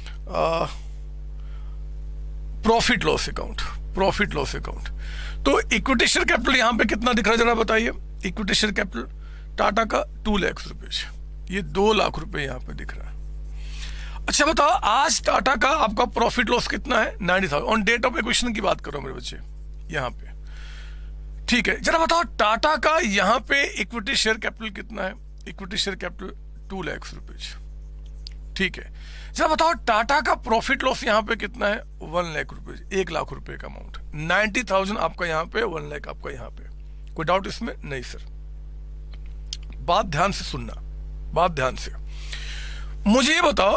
profit loss account, profit loss account. तो इक्विटी शेयर कैपिटल यहाँ पे कितना दिख रहा है जरा बताइए। इक्विटी शेयर कैपिटल टाटा का टू लाख रुपए, ये दो लाख रुपए यहाँ पे दिख रहा है। अच्छा बताओ आज टाटा का आपका प्रॉफिट लॉस कितना है, ninety thousand. On date of acquisition की बात करो मेरे बच्चे यहाँ पे, ठीक है। जरा बताओ टाटा का यहाँ पे इक्विटी शेयर कैपिटल कितना है, equity share capital two lakh रुपए, ठीक है। जरा बताओ टाटा का प्रॉफिट लॉस यहाँ पे कितना है, वन लाख रुपए, एक लाख रुपए का अमाउंट, नाइन्टी थाउजेंड आपका यहाँ पे, वन लाख आपका यहाँ पे। कोई डाउट इसमें? नहीं सर। बात ध्यान से सुनना, बात ध्यान से। मुझे ये बताओ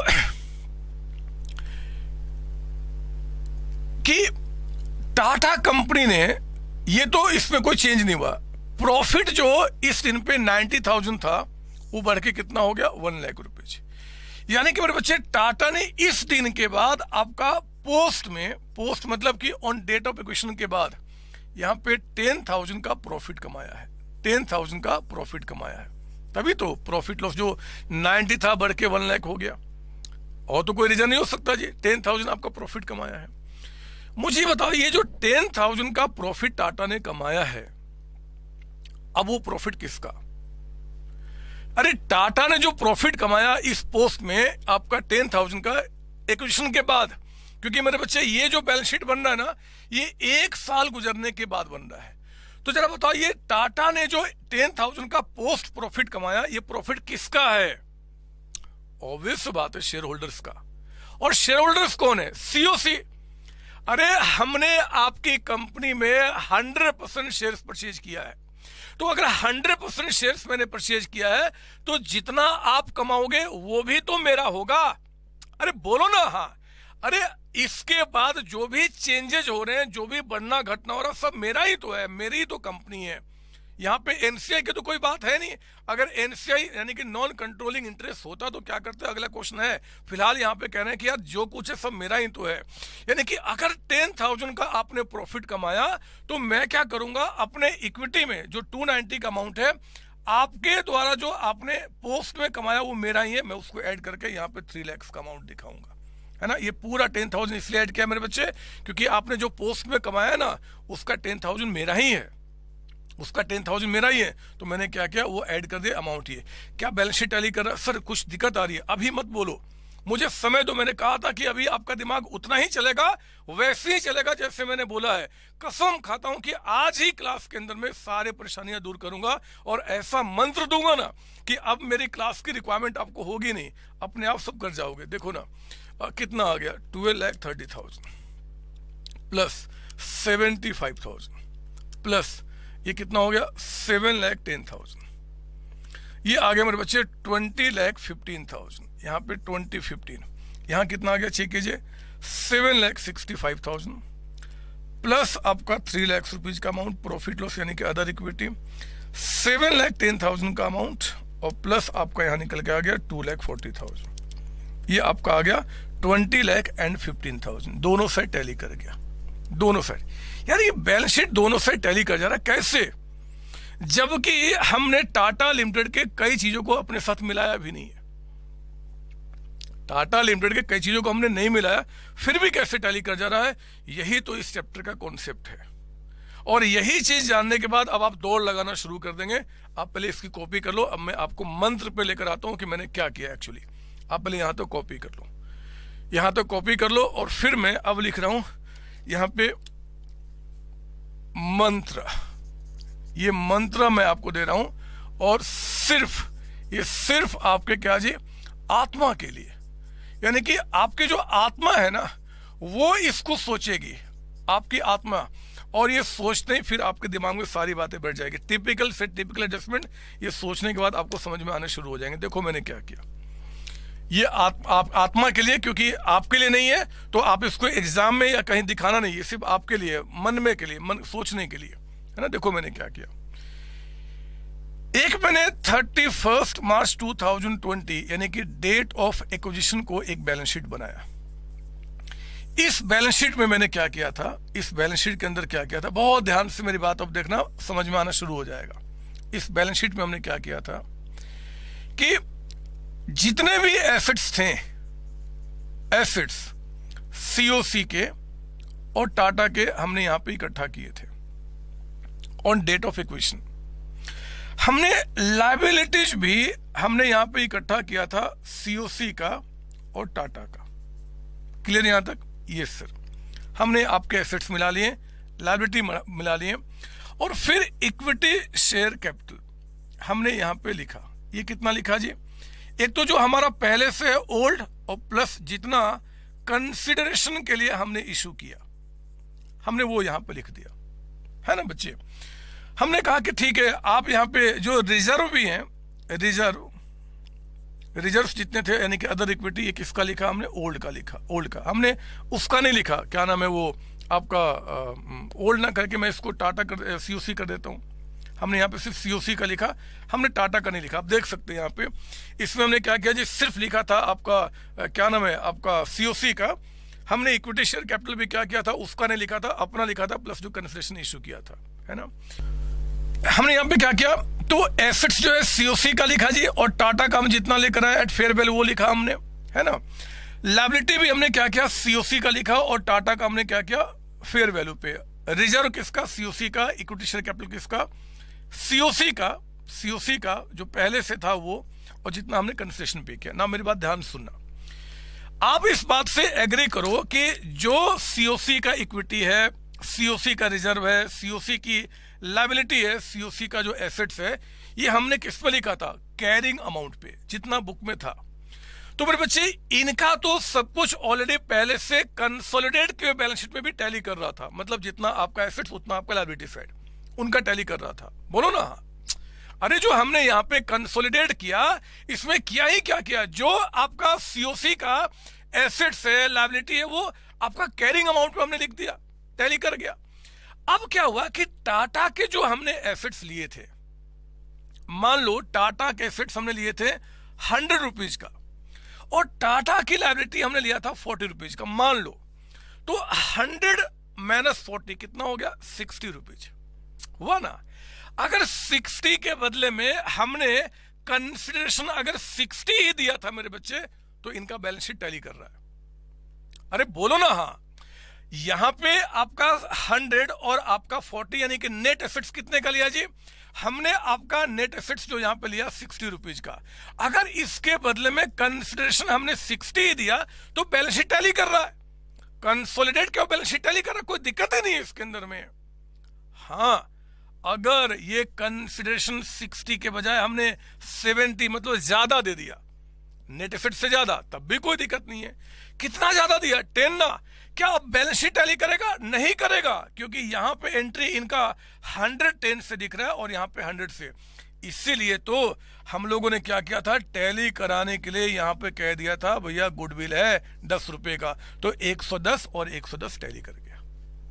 कि टाटा कंपनी ने, ये तो इसमें कोई चेंज नहीं हुआ, प्रॉफिट जो इस दिन पे नाइन्टी थाउजेंड था वो बढ़ के कितना हो गया, वन लाख रुपए। यानी कि मेरे बच्चे टाटा ने इस दिन के बाद आपका पोस्ट में, पोस्ट मतलब कि ऑन डेट ऑफ एक्विजिशन के बाद यहाँ पे टेन थाउजेंड का प्रॉफिट कमाया है, टेन थाउजेंड का प्रॉफिट कमाया है। तभी तो प्रॉफिट लॉस जो नाइन्टी था बढ़ के वन लाख हो गया, और तो कोई रीजन नहीं हो सकता जी, टेन थाउजेंड आपका प्रॉफिट कमाया है। मुझे बताओ ये जो टेन थाउजेंड का प्रॉफिट टाटा ने कमाया है, अब वो प्रॉफिट किसका? अरे टाटा ने जो प्रॉफिट कमाया इस पोस्ट में आपका टेन थाउजेंड का एक्विजिशन के बाद, क्योंकि मेरे बच्चे ये जो बैलेंस शीट बन रहा है ना, ये एक साल गुजरने के बाद बन रहा है। तो जरा बताओ ये टाटा ने जो टेन थाउजेंड का पोस्ट प्रॉफिट कमाया, ये प्रॉफिट किसका है? ऑब्वियस बात है शेयर होल्डर्स का। और शेयर होल्डर्स कौन है? सीओसी। अरे हमने आपकी कंपनी में हंड्रेड परसेंट शेयर परचेज किया है, तो अगर हंड्रेड परसेंट शेयर्स मैंने परचेज किया है तो जितना आप कमाओगे वो भी तो मेरा होगा। अरे बोलो ना हाँ। अरे इसके बाद जो भी चेंजेस हो रहे हैं, जो भी बढ़ना घटना हो रहा है, सब मेरा ही तो है, मेरी ही तो कंपनी है। यहाँ पे एनसीआई की तो कोई बात है नहीं। अगर एनसीआई यानी कि नॉन कंट्रोलिंग इंटरेस्ट होता तो क्या करते, अगला क्वेश्चन है। फिलहाल यहाँ पे कह रहे हैं कि यार जो कुछ है सब मेरा ही तो है। यानी कि अगर टेन थाउजेंड का आपने प्रॉफिट कमाया तो मैं क्या करूंगा, अपने इक्विटी में जो टू नाइंटी का अमाउंट है आपके द्वारा जो आपने पोस्ट में कमाया वो मेरा ही है, मैं उसको ऐड करके यहाँ पे थ्री लैक्स का अमाउंट दिखाऊंगा, है ना। ये पूरा टेन थाउजेंड इसलिए ऐड किया मेरे बच्चे, क्योंकि आपने जो पोस्ट में कमाया ना उसका टेन थाउजेंड मेरा ही है, उसका टेन थाउजेंड मेरा ही है, तो मैंने क्या किया वो ऐड कर दिया, अमाउंट ही है। क्या बैलेंस शीट टैली कर रहा है? सर कुछ दिक्कत आ रही है, अभी मत बोलो, मुझे समय दो। मैंने कहा था कि अभी आपका दिमाग उतना ही चलेगा, वैसे ही चलेगा जैसे मैंने बोला है। कसम खाता हूं कि आज ही क्लास के अंदर में सारे परेशानियां दूर करूंगा और ऐसा मंत्र दूंगा ना कि अब मेरी क्लास की रिक्वायरमेंट आपको होगी नहीं, अपने आप सब कर जाओगे। देखो ना आ, कितना आ गया, twelve lakh thirty thousand plus seventy five thousand plus ये कितना हो गया, सेवन लैख टेन थाउजेंड। ये आ गया मेरे बच्चे ट्वेंटी लैख फिफ्टीन थाउजेंड, यहाँ पे ट्वेंटी फिफ्टीन, यहाँ कितना आ गया चेक कीजिए, seven lakh sixty five thousand plus आपका थ्री लैक्स रुपीज का अमाउंट प्रॉफिट लॉस यानी कि other equity, seven lakh ten thousand का अमाउंट और प्लस आपका यहाँ निकल के आ गया टू लैख फोर्टी थाउजेंड। ये आपका आ गया twenty lakh and fifteen thousand, दोनों साइड टैली कर गया, दोनों साइड। यार ये बैलेंस शीट दोनों साइड टैली कर जा रहा है, कैसे? जबकि हमने टाटा लिमिटेड के कई चीजों को अपने साथ मिलाया भी नहीं है, टाटा लिमिटेड के कई चीजों को हमने नहीं मिलाया, फिर भी कैसे टैली कर जा रहा है? यही तो इस चैप्टर का कॉन्सेप्ट है। और यही चीज जानने के बाद अब आप दौड़ लगाना शुरू कर देंगे। आप पहले इसकी कॉपी कर लो, अब मैं आपको मंत्र पे लेकर आता हूं कि मैंने क्या किया एक्चुअली। आप पहले यहां तो कॉपी कर लो, यहां तो कॉपी कर लो, और फिर मैं अब लिख रहा हूं यहां पे मंत्र, ये मंत्र मैं आपको दे रहा हूं, और सिर्फ ये सिर्फ आपके क्या जी, आत्मा के लिए, यानी कि आपकी जो आत्मा है ना वो इसको सोचेगी, आपकी आत्मा, और ये सोचते ही फिर आपके दिमाग में सारी बातें बैठ जाएगी। टिपिकल से टिपिकल एडजस्टमेंट, ये सोचने के बाद आपको समझ में आने शुरू हो जाएंगे। देखो मैंने क्या किया, ये आत, आप, आत्मा के लिए, क्योंकि आपके लिए नहीं है तो आप इसको एग्जाम में या कहीं दिखाना नहीं, ये सिर्फ आपके लिए, मन में के लिए, मन सोचने के लिए, है ना। देखो मैंने क्या किया, एक मैंने thirty first March two thousand twenty यानी कि डेट ऑफ एक्विजिशन को एक बैलेंस शीट बनाया। इस बैलेंस शीट में मैंने क्या किया था, इस बैलेंस शीट के अंदर क्या किया था, बहुत ध्यान से मेरी बात अब देखना, समझ में आना शुरू हो जाएगा। इस बैलेंस शीट में हमने क्या किया था कि जितने भी एसेट्स थे, एसेट्स सीओसी के और टाटा के हमने यहां पे इकट्ठा किए थे ऑन डेट ऑफ एक्विजिशन। हमने लायबिलिटीज भी हमने यहां पे इकट्ठा किया था सीओसी का और टाटा का। क्लियर यहां तक? Yes sir. हमने आपके एसेट्स मिला लिए, लायबिलिटी मिला लिए, और फिर इक्विटी शेयर कैपिटल हमने यहां पे लिखा। ये कितना लिखा जी, एक तो जो हमारा पहले से है ओल्ड, और प्लस जितना कंसिडरेशन के लिए हमने इशू किया हमने वो यहां पे लिख दिया, है ना बच्चे। हमने कहा कि ठीक है, आप यहाँ पे जो रिजर्व भी हैं, रिजर्व रिजर्व जितने थे यानी कि अदर इक्विटी, ये किसका लिखा हमने, ओल्ड का लिखा, ओल्ड का। हमने उसका नहीं लिखा, क्या नाम है वो आपका, ओल्ड ना करके मैं इसको टाटा कर सीओसी कर देता हूँ। हमने यहाँ पे सिर्फ सीओसी का लिखा, हमने टाटा का नहीं लिखा। आप देख सकते हैं यहाँ पे इसमें हमने क्या किया जी, सिर्फ लिखा था आपका क्या नाम है आपका सीओसी का। हमने इक्विटी शेयर कैपिटल भी क्या किया था, उसका नहीं लिखा था, अपना लिखा था, प्लस जो कंसिडरेशन इशू किया था, है ना। हमने यहाँ पे क्या किया, तो एसेट्स जो है सीओसी का लिखा जी, और टाटा का हम जितना लेकर आए एट फेयर वैल्यू वो लिखा हमने, है ना। लायबिलिटी भी हमने क्या किया, सीओसी का लिखा, और टाटा का हमने क्या किया, फेयर वैल्यू पे। रिजर्व किसका, सीओसी का। इक्विटी शेयर कैपिटल किसका, सीओसी का, सीओसी का जो पहले से था वो, और जितना हमने कंसिडरेशन पे किया ना। मेरी बात ध्यान सुनना, आप इस बात से एग्री करो कि जो सीओसी का इक्विटी है, सीओसी का रिजर्व है, सीओसी की लायबिलिटी है, सीओसी का जो एसेट्स है, ये हमने किस पे लिखा था, कैरिंग अमाउंट पे, जितना बुक में था। तो मेरे बच्चे इनका तो सब कुछ ऑलरेडी पहले से कंसोलिडेट के बैलेंस शीट में भी टैली कर रहा था, मतलब जितना आपका एसेट्स उतना आपका लायबिलिटी साइड उनका टैली कर रहा था। बोलो ना। अरे जो हमने यहाँ पे कंसोलिडेट किया, इसमें किया ही क्या किया, जो आपका सीओसी का एसेट्स है, लायबिलिटी है, वो आपका कैरिंग अमाउंट पे हमने लिख दिया, टैली कर गया। अब क्या हुआ कि टाटा के जो हमने एसेट्स लिए थे, मान लो टाटा के एसेट्स हमने लिए थे हंड्रेड रुपीज का, और टाटा की लायबिलिटी हमने लिया था फोर्टी रुपीज का, मान लो। तो हंड्रेड माइनस फोर्टी कितना हो गया, सिक्सटी रुपीज हुआ ना। अगर साठ के बदले में हमने कंसिडरेशन अगर साठ ही दिया था मेरे बच्चे, तो इनका बैलेंस शीट टैली कर रहा है। अरे बोलो ना हाँ। यहां पे आपका हंड्रेड और आपका फोर्टी यानी कि नेट एसेट्स कितने का लिया जी? हमने आपका नेट एसेट्स जो यहां पे लिया सिक्सटी रुपीज का। अगर इसके बदले में कंसिडरेशन हमने सिक्सटी ही दिया तो बैलेंस शीट टैली कर रहा है। कंसोलिडेट क्यों बैलेंस शीट टैली कर रहा है, कोई दिक्कत ही नहीं है इसके अंदर में। हाँ, अगर ये कंसिडरेशन साठ के बजाय हमने सत्तर मतलब ज्यादा दे दिया, नेट एसेट से ज्यादा, तब भी कोई दिक्कत नहीं है। कितना ज्यादा दिया? टेन ना। क्या अब बैलेंस शीट टैली करेगा? नहीं करेगा, क्योंकि यहां पे एंट्री इनका हंड्रेड टेन से दिख रहा है और यहां पे हंड्रेड से। इसीलिए तो हम लोगों ने क्या किया था, टैली कराने के लिए यहां पे कह दिया था भैया गुडविल है दस रुपए का, तो एक सौ दस और एक सौ दस टैली कर गया।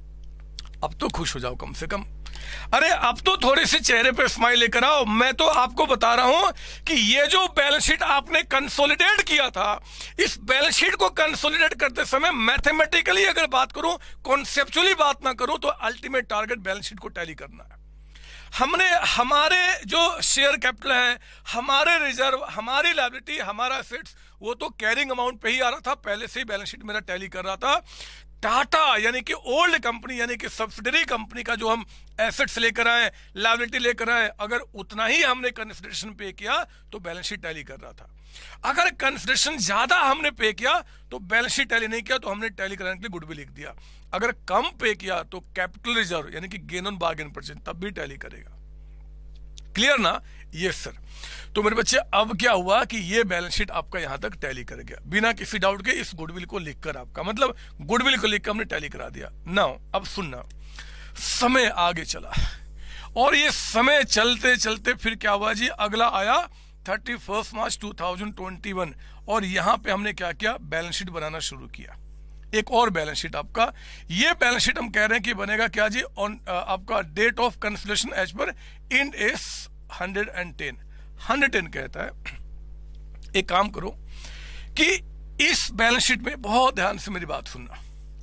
अब तो खुश हो जाओ कम से कम। अरे अब तो थोड़े से चेहरे पे स्माइल लेकर आओ। मैं तो आपको बता रहा हूं कि ये जो बैलेंस शीट आपने कंसोलिडेट किया था, इस बैलेंस शीट को कंसोलिडेट करते समय मैथमेटिकली अगर बात करूं, कॉन्सेप्चुअली बात ना करूं, तो अल्टीमेट टारगेट बैलेंस शीट को टैली करना है। हमने हमारे जो शेयर कैपिटल है, हमारे रिजर्व, हमारी लायबिलिटी, हमारा एसेट्स, वो तो कैरिंग अमाउंट पे ही आ रहा था, पहले से ही बैलेंस शीट मेरा टैली कर रहा था। टाटा यानी कि ओल्ड कंपनी यानी कि सब्सिडरी कंपनी का जो हम एसेट्स लेकर आए, लायबिलिटी लेकर आए, अगर उतना ही हमने कंसिडरेशन पे किया तो बैलेंस शीट टैली कर रहा था। अगर कंसिडरेशन ज्यादा हमने पे किया तो बैलेंस शीट टैली नहीं किया, तो हमने टैली कराने के लिए गुडविल लिख दिया। अगर कम पे किया तो कैपिटल रिजर्व यानी कि गेन ऑन बार्गेन परचेज, तब भी टैली करेगा। क्लियर ना? Yes sir. तो मेरे बच्चे अब क्या हुआ कि ये बैलेंस शीट आपका यहां तक टैली कर गया बिना किसी डाउट के, इस गुडविल को लिखकर, आपका मतलब गुडविल को लिखकर हमने टैली करा दिया। नाउ अब सुनना, समय आगे चला और ये समय चलते चलते फिर क्या हुआ जी, अगला आया thirty first March two thousand twenty one और यहां पे हमने क्या किया, बैलेंस शीट बनाना शुरू किया। एक और बैलेंस शीट आपका, ये बैलेंस शीट हम कह रहे हैं कि बनेगा क्या जी, ऑन आपका date of consideration as per Ind AS hundred and ten hundred ten कहता है। एक काम करो कि इस बैलेंस शीट में बहुत ध्यान से मेरी बात सुनना,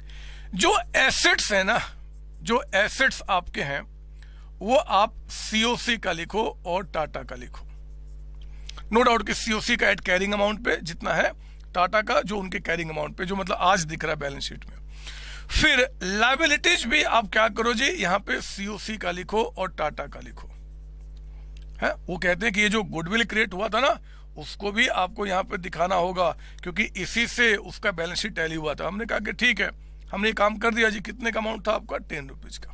जो एसेट्स है ना, जो एसेट्स आपके हैं वो आप सीओसी का लिखो और टाटा का लिखो। नो डाउट कि सीओसी का एट कैरिंग अमाउंट पे जितना है, टाटा का जो उनके कैरिंग अमाउंट पे, जो मतलब आज दिख रहा है बैलेंस शीट में। फिर लायबिलिटीज भी आप क्या करो जी, यहां पे सीओसी का लिखो और टाटा का लिखो। है, वो कहते हैं कि ये जो गुडविल क्रिएट हुआ था ना, उसको भी आपको यहाँ पे दिखाना होगा, क्योंकि इसी से उसका बैलेंस शीट टैली हुआ था। हमने कहा कि ठीक है, हमने काम कर दिया जी। कितने का अमाउंट था आपका? टेन रुपीज का।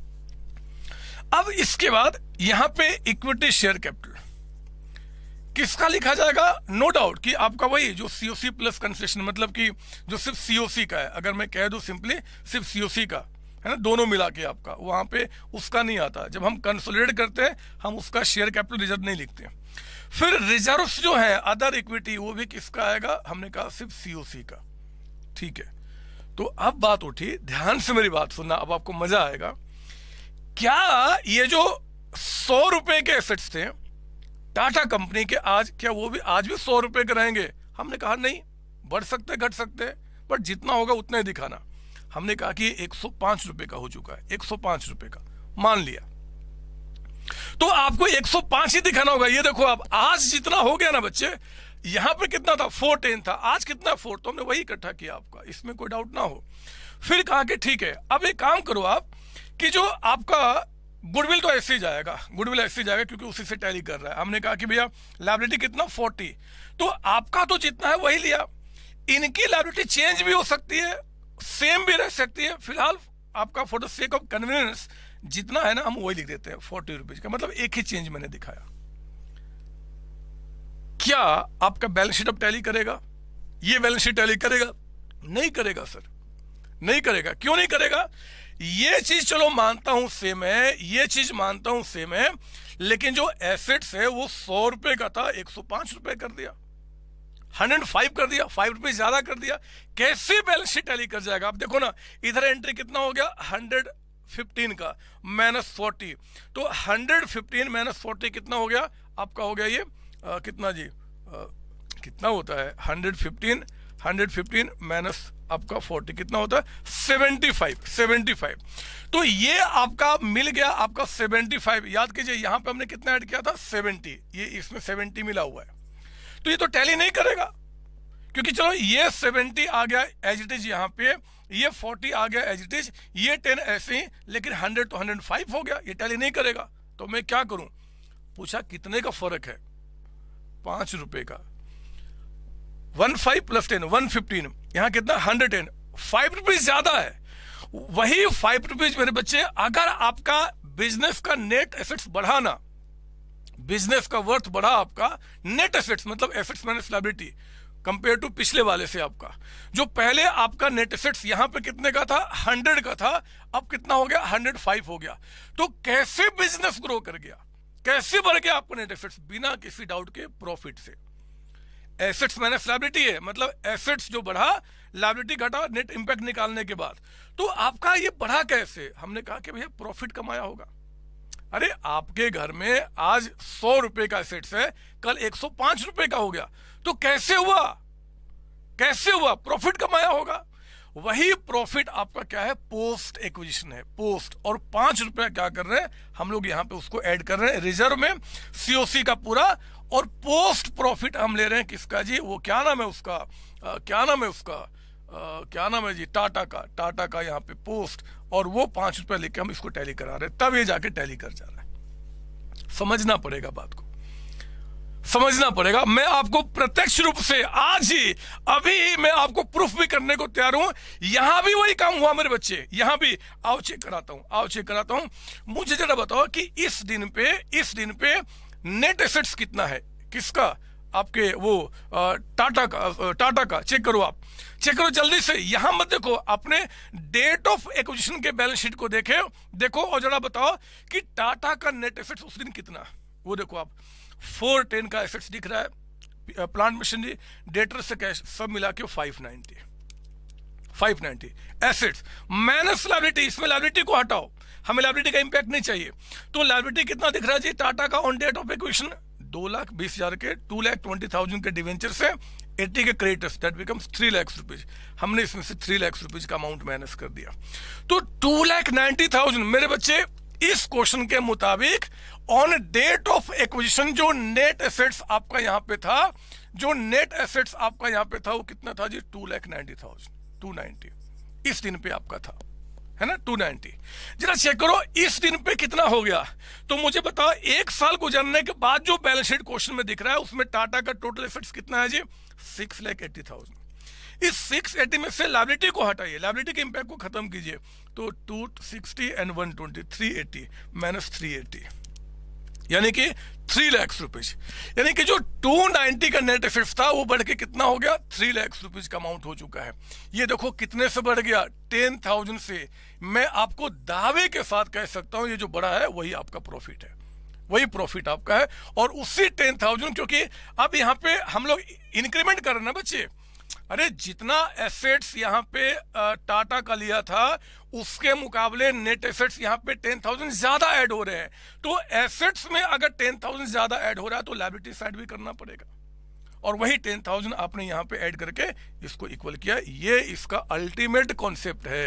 अब इसके बाद यहां पे इक्विटी शेयर कैपिटल किसका लिखा जाएगा? नो डाउट कि आपका वही जो सीओसी प्लस कंसेशन, मतलब कि जो सिर्फ सीओसी का है। अगर मैं कह दूं सिंपली सिर्फ सीओसी का है ना, दोनों मिला के आपका, वहां पे उसका नहीं आता। जब हम कंसोलिडेट करते हैं हम उसका शेयर कैपिटल रिजर्व नहीं लिखते। फिर रिजर्व्स जो है अदर इक्विटी, वो भी किसका आएगा? हमने कहा सिर्फ सीओसी का। ठीक है, तो अब बात उठी, ध्यान से मेरी बात सुनना, अब आपको मजा आएगा। क्या ये जो सौ रुपए के एसेट्स थे टाटा कंपनी के, आज क्या वो भी आज भी सौ रुपए के रहेंगे? हमने कहा नहीं, बढ़ सकते घट सकते, बट जितना होगा उतना ही दिखाना। हमने कहा कि एक सौ पांच रुपए का हो चुका है, एक सौ पांच रुपए का मान लिया, तो आपको एक सौ पांच ही दिखाना होगा। ये देखो, अब आज जितना हो गया ना बच्चे, यहां पे कितना था? फोर टेन था, आज कितना? फोर। तो हमने वही इकट्ठा किया आपका, इसमें कोई डाउट ना हो। फिर कहा कि ठीक है, अब एक काम करो आप कि जो आपका गुडविल तो ऐसे ही जाएगा, गुडविल ऐसे ही जाएगा क्योंकि उसी से टैली कर रहा है। हमने कहा कि भैया लायबिलिटी कितना? फोर्टी। तो आपका तो जितना है वही लिया। इनकी लायबिलिटी चेंज भी हो सकती है, सेम भी रह सकती है। फिलहाल आपका for the sake of convenience जितना है ना, हम वही लिख देते हैं, फोर्टी रुपीज का। मतलब एक ही चेंज मैंने दिखाया। क्या आपका बैलेंस शीट अब टैली करेगा? ये बैलेंस शीट टैली करेगा? नहीं करेगा सर, नहीं करेगा। क्यों नहीं करेगा? ये चीज चलो मानता हूं सेम है, ये चीज मानता हूं सेम है, लेकिन जो एसेट्स है वो सौ रुपए का था, एक सौ पांच रुपए कर दिया, हंड्रेड फाइव कर दिया, फाइव रुपए ज्यादा कर दिया। कैसे बैलेंस शीट टैली कर जाएगा? आप देखो ना, इधर एंट्री कितना हो गया? हंड्रेड फिफ्टीन का माइनस फोर्टी, तो हंड्रेड फिफ्टीन माइनस फोर्टी कितना हो गया? आपका हो गया ये आ, कितना जी, आ, कितना होता है? Hundred fifteen hundred fifteen minus आपका फोर्टी कितना होता है? Seventy five. Seventy five. तो ये आपका मिल गया आपका सेवेंटी फाइव। याद कीजिए यहां पे हमने कितना ऐड किया था? सेवेंटी। ये इसमें सेवेंटी मिला हुआ है, तो ये तो टैली नहीं करेगा, क्योंकि चलो ये सेवेंटी आ गया एज इट इज, यहाँ पे ये फोर्टी आ गया एज इट इज, ये टेन ऐसे ही, लेकिन हंड्रेड तो हंड्रेड फाइव हो गया, ये टैली नहीं करेगा। तो मैं क्या करूं? पूछा कितने का फर्क है? पांच रुपए का। One five plus ten one fifteen, यहां कितना? Hundred ten. फाइव रुपीज ज्यादा है। वही फाइव रुपीज मेरे बच्चे, अगर आपका बिजनेस का नेट एसेट्स बढ़ाना, बिजनेस का वर्थ बढ़ा आपका, नेट एसेट्स मतलब assets minus liability compare to पिछले वाले से, आपका जो पहले आपका नेट एसेट्स यहां पे कितने का था? हंड्रेड का था, अब कितना हो गया? हंड्रेड फाइव हो गया। तो कैसे बिजनेस ग्रो कर गया, कैसे बढ़ गया आपका नेट एसेट्स? बिना किसी डाउट के प्रॉफिट से। एसेट्स माइनस लायबिलिटी है, मतलब एसेट्स जो बढ़ा, लायबिलिटी घटा, नेट इंपैक्ट निकालने के बाद। तो आपका ये बढ़ा कैसे? हमने कहा कि भैया प्रॉफिट कमाया होगा। अरे आपके घर में आज सौ रुपए का एसेट्स है, कल एक सौ पांच रुपए का हो गया, तो कैसे हुआ? कैसे हुआ? प्रॉफिट कमाया होगा। वही प्रॉफिट आपका क्या है? पोस्ट एक्विजिशन है, पोस्ट। और पांच रुपया क्या कर रहे हैं हम लोग? यहां पे उसको ऐड कर रहे हैं रिजर्व में, सीओसी का पूरा। और पोस्ट प्रॉफिट हम ले रहे हैं किसका जी? वो क्या नाम है उसका? आ, क्या नाम है उसका? आ, क्या नाम है जी? टाटा का। टाटा का यहाँ पे पोस्ट, और वो पांच रुपया लेके हम इसको टैली करा रहे हैं, तब ये जाके टैली कर जा रहा है। समझना पड़ेगा बात को, समझना पड़ेगा। मैं आपको प्रत्यक्ष रूप से आज ही अभी ही मैं आपको प्रूफ भी करने को तैयार हूं। यहां भी वही काम हुआ मेरे बच्चे, यहां भी। आओ चेक कराता हूं, आओ चेक कराता हूं। मुझे जरा बताओ कि इस दिन पे इस दिन पे नेट एसेट्स कितना है? किसका? आपके वो टाटा का। टाटा का चेक करो, आप चेक करो जल्दी से। यहां मत देखो, अपने डेट ऑफ एक्विजिशन के बैलेंस शीट को देखे देखो और जरा बताओ कि टाटा का नेट एसेट्स उस दिन कितना। वो देखो आप, फोर टेन का एसेट्स दिख रहा है, प्लांट मशीनरी, डेटर से कैश सब मिला के five ninety. Five ninety assets minus liability. इसमें लायबिलिटी को हटाओ, हमें लायबिलिटी का इंपैक्ट नहीं चाहिए। तो लायबिलिटी कितना दिख रहा है जी टाटा का ऑन डेट ऑफ एक्विजिशन? दो लाख बीस हजार के, टू लाख ट्वेंटी थाउजेंड के डिवेंचर से, एट्टी के creditors, that becomes three lakh rupees. हमने इसमें से थ्री लाख रुपीज का अमाउंट माइनस कर दिया, तो टू लाख नाइन्टी थाउजेंड। मेरे बच्चे इस क्वेश्चन के मुताबिक ऑन डेट ऑफ एक्विजिशन जो नेट एसेट्स आपका यहां पे था, जो नेट एसेट्स आपका यहां पे था, वो कितना था जी? Two lakh ninety thousand, two ninety इस दिन पे आपका था, है ना? To ninety. जरा चेक करो इस दिन पे कितना हो गया। तो मुझे बताओ एक साल गुजरने के बाद जो बैलेंस शीट क्वेश्चन में दिख रहा है, उसमें टाटा का टोटल एसेट्स कितना है जी? Six lakh eighty thousand. इस सिक्स एटी में से लायबिलिटी को हटाइए, लायबिलिटी के इंपैक्ट को खत्म कीजिए, तो two sixty and one twenty, three eighty minus three eighty, यानी कि थ्री लाख रुपीज। यानी कि जो टू नाइन्टी का नेट एसेट्स था वो बढ़ के कितना हो गया? थ्री लाख रुपीज का अमाउंट हो चुका है। ये देखो कितने से बढ़ गया? टेन थाउजेंड से। मैं आपको दावे के साथ कह सकता हूं ये जो बढ़ा है वही आपका प्रॉफिट है, वही प्रॉफिट आपका है। और उसी टेन थाउजेंड, क्योंकि अब यहां पे हम लोग इंक्रीमेंट कर रहे हैं ना बच्चे। अरे जितना एसेट्स यहाँ पे टाटा का लिया था उसके मुकाबले नेट एसेट्स यहाँ पे टेन थाउजेंड ज्यादा ऐड हो रहे हैं। तो एसेट्स में अगर टेन थाउजेंड ज्यादा ऐड हो रहा है तो लायबिलिटी साइड भी करना पड़ेगा, और वही टेन थाउजेंड आपने यहाँ पे ऐड करके इसको इक्वल किया। ये इसका अल्टीमेट कॉन्सेप्ट है।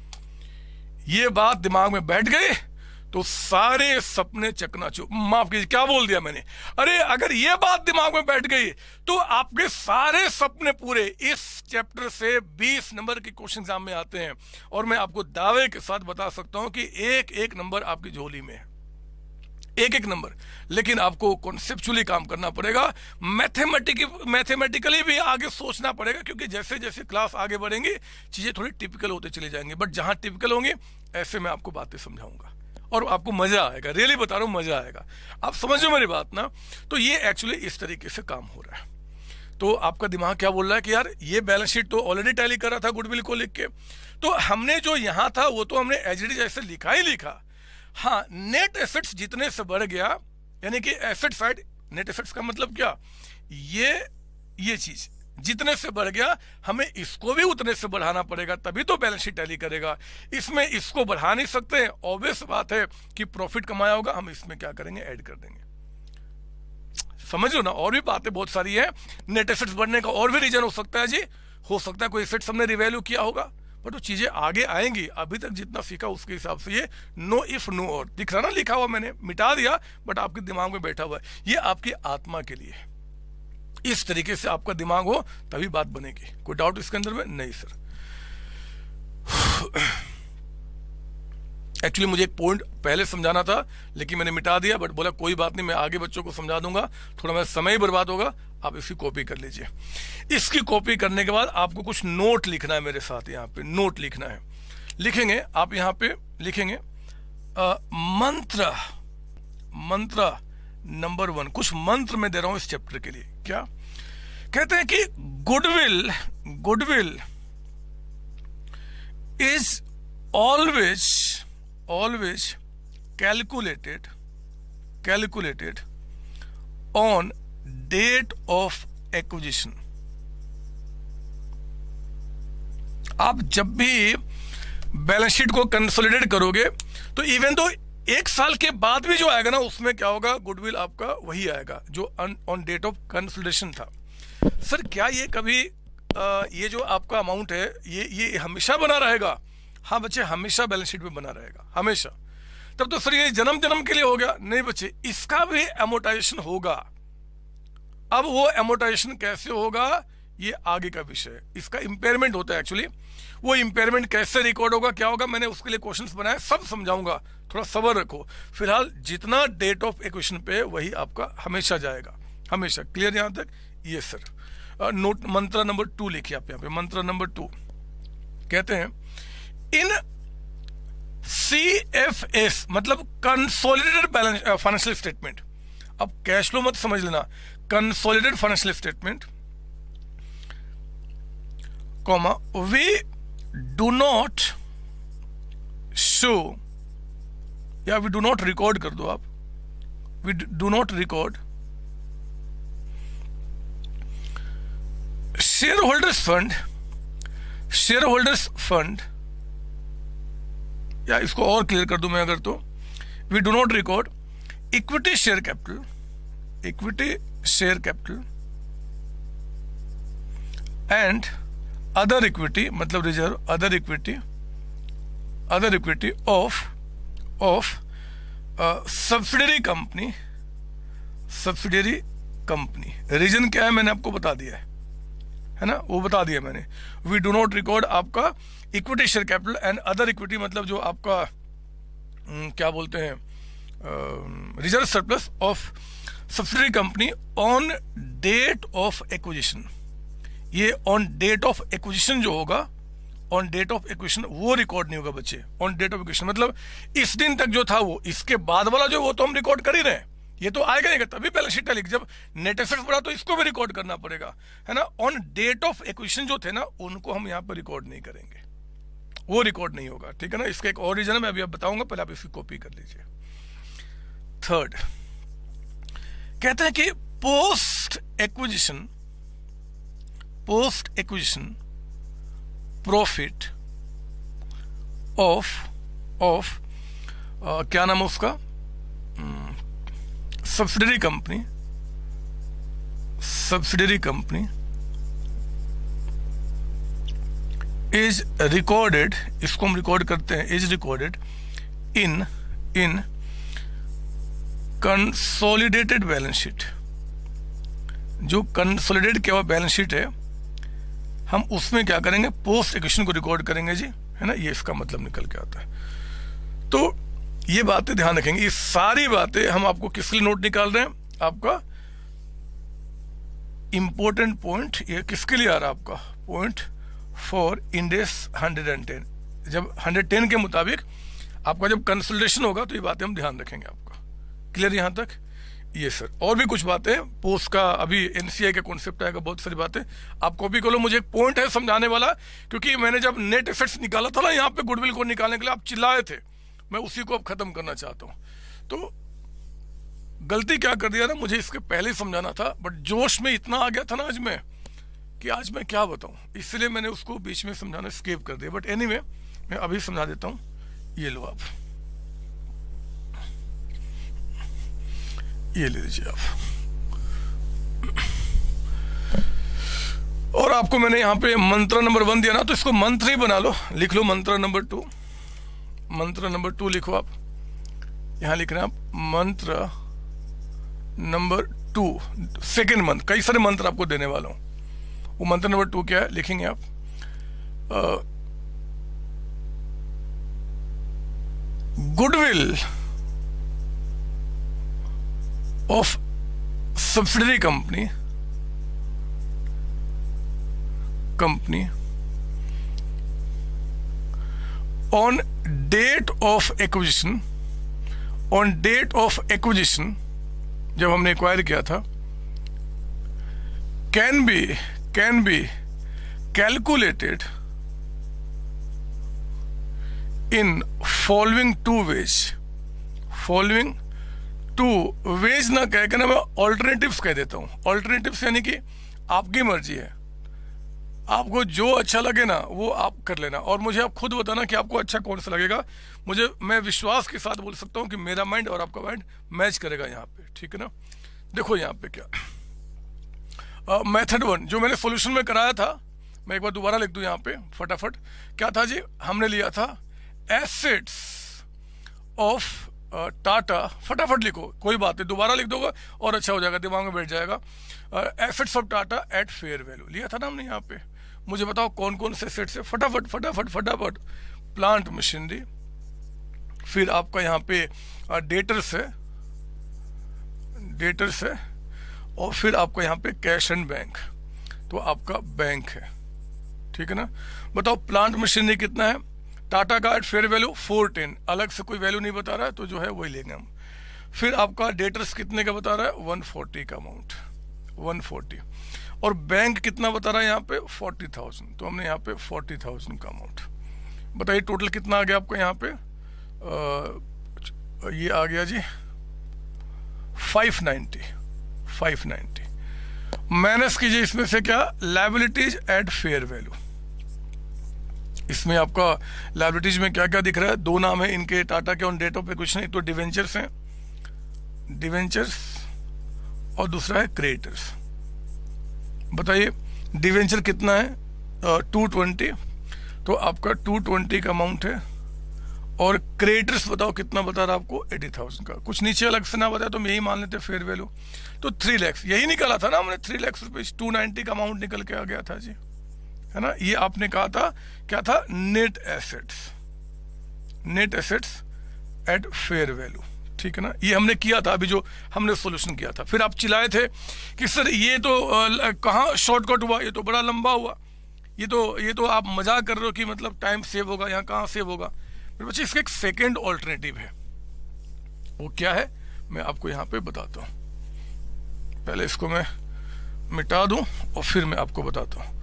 ये बात दिमाग में बैठ गई तो सारे सपने चकनाचूर। माफ कीजिए, क्या बोल दिया मैंने? अरे अगर ये बात दिमाग में बैठ गई तो आपके सारे सपने पूरे। इस चैप्टर से बीस नंबर के क्वेश्चन एग्जाम में आते हैं, और मैं आपको दावे के साथ बता सकता हूं कि एक एक नंबर आपकी झोली में है, एक एक नंबर। लेकिन आपको कॉन्सेप्चुअली काम करना पड़ेगा, मैथमेटिक मैथमेटिकली भी आगे सोचना पड़ेगा, क्योंकि जैसे जैसे क्लास आगे बढ़ेंगे चीजें थोड़ी टिपिकल होते चले जाएंगे। बट जहां टिपिकल होंगे ऐसे मैं आपको बातें समझाऊंगा और आपको मजा आएगा। रियली बता रहा हूं, मजा आएगा। आप समझो मेरी बात ना। तो ये एक्चुअली इस तरीके से काम हो रहा है। तो आपका दिमाग क्या बोल रहा है कि यार ये बैलेंस शीट तो ऑलरेडी टैली कर रहा था गुडविल को लिख के, तो हमने जो यहां था वो तो हमने एच डी जैसे लिखा ही लिखा। हाँ, नेट एसेट्स जितने से बढ़ गया, यानी कि एसेट साइड, नेट एसेट्स का मतलब क्या? ये ये चीज जितने से बढ़ गया हमें इसको भी उतने से बढ़ाना पड़ेगा, तभी तो बैलेंस शीट टैली करेगा। इसमें इसको बढ़ा नहीं सकते हैं, ऑब्वियस बात है कि प्रॉफिट कमाया होगा, हम इसमें क्या करेंगे? ऐड कर देंगे। समझ लो ना। और भी बातें बहुत सारी है। नेट एसेट्स बढ़ने का और भी रीजन हो सकता है जी, हो सकता है कोई इफेक्ट हमने रिवैल्यू किया होगा, बट वो चीजें आगे आएंगी। अभी तक जितना सीखा उसके हिसाब से ये नो इफ नो और दिख रहा ना, लिखा हुआ मैंने मिटा दिया, बट आपके दिमाग में बैठा हुआ है। ये आपकी आत्मा के लिए है। इस तरीके से आपका दिमाग हो तभी बात बनेगी। कोई डाउट इसके अंदर में? नहीं सर। एक्चुअली मुझे एक पॉइंट पहले समझाना था लेकिन मैंने मिटा दिया, बट बोला कोई बात नहीं, मैं आगे बच्चों को समझा दूंगा, थोड़ा मेरा समय ही बर्बाद होगा, आप इसकी कॉपी कर लीजिए। इसकी कॉपी करने के बाद आपको कुछ नोट लिखना है मेरे साथ, यहाँ पे नोट लिखना है। लिखेंगे आप, यहाँ पे लिखेंगे आ, मंत्र मंत्र नंबर वन। कुछ मंत्र मैं दे रहा हूं इस चैप्टर के लिए। क्या कहते हैं कि goodwill goodwill is always always calculated calculated on date of acquisition. आप जब भी बैलेंस शीट को कंसोलिडेट करोगे तो इवन तो एक साल के बाद भी जो आएगा ना, उसमें क्या होगा, गुडविल आपका वही आएगा जो ऑन डेट ऑफ कंसोलिडेशन था। सर क्या ये कभी आ, ये जो आपका अमाउंट है ये ये हमेशा बना रहेगा? हाँ बच्चे, हमेशा बैलेंस शीट में बना रहेगा, हमेशा। तब तो सर ये जन्म जन्म के लिए हो गया? नहीं बच्चे, इसका भी एमोटाइजेशन होगा। अब वो एमोटाइजेशन कैसे होगा ये आगे का विषय है। इसका इंपेयरमेंट होता है एक्चुअली। वो इंपेयरमेंट कैसे रिकॉर्ड होगा, क्या होगा, मैंने उसके लिए क्वेश्चंस बनाए, सब समझाऊंगा, थोड़ा सब्र रखो। फिलहाल जितना डेट ऑफ एक्विजिशन पे वही आपका हमेशा जाएगा, हमेशा। क्लियर यहां तक? ये सर नोट मंत्र नंबर टू लिखिए आप यहाँ पे। मंत्र नंबर टू कहते हैं इन सी एफ एस मतलब कंसोलिडेटेड बैलेंस फाइनेंशियल स्टेटमेंट। अब कैश फ्लो मत समझ लेना, consolidated financial statement comma we do not show, या वी डू नॉट रिकॉर्ड कर दो आप, we do not record share holders fund share holders fund या इसको और क्लियर कर दूं मैं अगर, तो we do not record equity share capital equity share capital and other equity मतलब reserve other equity other equity of of subsidiary company subsidiary company. Reason क्या है मैंने आपको बता दिया है है ना, वो बता दिया मैंने। वी डू नॉट रिकॉर्ड आपका equity share capital and other equity मतलब जो आपका क्या बोलते हैं reserve surplus of subsidiary company on date of acquisition. ये ऑन डेट ऑफ एक्विजिशन जो होगा, ऑन डेट ऑफ एक्विजिशन वो रिकॉर्ड नहीं होगा बच्चे। ऑन डेट ऑफ एक्विजिशन मतलब इस दिन तक जो था वो, इसके बाद वाला जो वो तो हम रिकॉर्ड कर ही रहे हैं, ये तो आएगा नहीं, तभी बैलेंस शीट लिख। जब नेट एसेट्स बढ़ा तो इसको भी रिकॉर्ड करना पड़ेगा, है ना। ऑन डेट ऑफ एक्विजिशन जो थे ना, उनको हम यहाँ पर रिकॉर्ड नहीं करेंगे, वो रिकॉर्ड नहीं होगा, ठीक है ना। इसका एक और रीजन है, मैं अभी आप बताऊंगा, पहले आप इसकी कॉपी कर लीजिए। थर्ड कहते हैं कि post acquisition post acquisition profit of of क्या नाम है उसका, subsidiary company subsidiary company is recorded, इसको हम रिकॉर्ड करते हैं, is recorded in in consolidated balance sheet. जो कंसोलिडेट किया हुआ बैलेंस शीट है, हम उसमें क्या करेंगे, पोस्ट एक्विजिशन को रिकॉर्ड करेंगे जी, है ना। ये इसका मतलब निकल के आता है। तो ये बातें ध्यान रखेंगे। ये सारी बातें हम आपको किस लिए नोट निकाल रहे हैं, आपका इंपॉर्टेंट पॉइंट, ये किसके लिए आ रहा है आपका point for Ind AS hundred and ten. जब हंड्रेड टेन के मुताबिक आपका जब कंसल्टेशन होगा तो ये बातें हम ध्यान रखेंगे आपका। क्लियर यहां तक? ये सर और भी कुछ बातें पोस्ट का, अभी एनसीआई का कॉन्सेप्ट आएगा, बहुत सारी बातें आप कॉपी कर लो। मुझे एक पॉइंट है समझाने वाला, क्योंकि मैंने जब नेट इफेक्ट्स निकाला था ना यहाँ पे गुडविल को निकालने के लिए, आप चिल्लाए थे, मैं उसी को अब खत्म करना चाहता हूं। तो गलती क्या कर दिया ना, मुझे इसके पहले ही समझाना था, बट जोश में इतना आ गया था ना आज मैं कि आज मैं क्या बताऊं, इसलिए मैंने उसको बीच में समझाना स्किप कर दिया। बट एनीवे मैं अभी समझा देता हूं। ये लो आप, ये ले लीजिए आप। और आपको मैंने यहाँ पे मंत्र नंबर वन दिया ना, तो इसको मंत्र ही बना लो, लिख लो मंत्र नंबर टू। मंत्र नंबर टू लिखो आप, यहाँ लिख रहे हैं आप मंत्र नंबर टू, सेकेंड मंत्र। कई सारे मंत्र आपको देने वाला हूँ। वो मंत्र नंबर टू क्या है लिखेंगे आप, goodwill of subsidiary company company on date of acquisition, on date of acquisition जब हमने एक्वायर किया था, can be can be calculated in following two ways. Following two ways ना कह के ना मैं ऑल्टरनेटिव्स कह देता हूं। ऑल्टरनेटिव्स यानी कि आपकी मर्जी है, आपको जो अच्छा लगे ना वो आप कर लेना, और मुझे आप खुद बताना कि आपको अच्छा कौन सा लगेगा। मुझे मैं विश्वास के साथ बोल सकता हूँ कि मेरा माइंड और आपका माइंड मैच करेगा यहाँ पे, ठीक है ना। देखो यहाँ पे क्या मेथड वन जो मैंने सॉल्यूशन में कराया था, मैं एक बार दोबारा लिख दूँ यहाँ पे फटाफट। क्या था जी, हमने लिया था एसेट्स ऑफ टाटा, फटाफट लिखो, कोई बात नहीं, दोबारा लिख दोगे और अच्छा हो जाएगा, दिमाग में बैठ जाएगा। Assets of Tata at fair value लिया था ना हमने यहाँ पे। मुझे बताओ कौन कौन से एसेट्स है, फटाफट फटाफट फटाफट। प्लांट मशीनरी, फिर आपका यहाँ पे डेटर्स है, डेटर्स है, और फिर आपका यहाँ पे कैश एंड बैंक, तो आपका बैंक है, ठीक है ना। बताओ प्लांट मशीनरी कितना है, टाटा का at fair value four ten, अलग से कोई वैल्यू नहीं बता रहा है, तो जो है वही लेंगे हम। फिर आपका डेटर्स कितने का बता रहा है, वन फोर्टी का अमाउंट, वन फोर्टी, और बैंक कितना बता रहा है यहाँ पे, फोर्टी थाउजेंड, तो हमने यहाँ पे फोर्टी थाउजेंड का अमाउंट। बताइए टोटल कितना आ गया आपको यहाँ पे, आ, ये आ गया जी five ninety, five ninety. Minus कीजिए इसमें से क्या, लायबिलिटीज एट फेयर वैल्यू। इसमें आपका लायबिलिटीज में क्या क्या दिख रहा है, दो नाम है इनके टाटा के ऑन डेट ऑफ एक्विजिशन, एक तो डिवेंचर्स हैं, डिवेंचर्स, और दूसरा है क्रेडिटर्स। बताइए डिवेंचर कितना है, टू ट्वेंटी, तो आपका टू ट्वेंटी का अमाउंट है, और क्रेडिटर्स बताओ कितना बता रहा आपको, एटी थाउजेंड का। कुछ नीचे अलग से ना बताया तो हम यही मान लेते फेयर वैल्यू, तो थ्री लैक्स यही निकला था ना हमने, three lakhs rupees, two ninety का अमाउंट निकल के आ गया था जी, है ना। ये आपने कहा था क्या था, net assets, net assets at fair value, ठीक है ना। ये हमने किया था अभी जो हमने सॉल्यूशन किया था। फिर आप चिल्लाए थे कि सर ये तो कहाँ शॉर्टकट हुआ, ये तो बड़ा लंबा हुआ, ये तो ये तो आप मजाक कर रहे हो कि मतलब टाइम सेव होगा, यहाँ कहाँ सेव होगा। मेरे बच्चे इसका एक सेकेंड ऑल्टरनेटिव है, वो क्या है मैं आपको यहाँ पे बताता हूँ। पहले इसको मैं मिटा दूं और फिर मैं आपको बताता हूँ,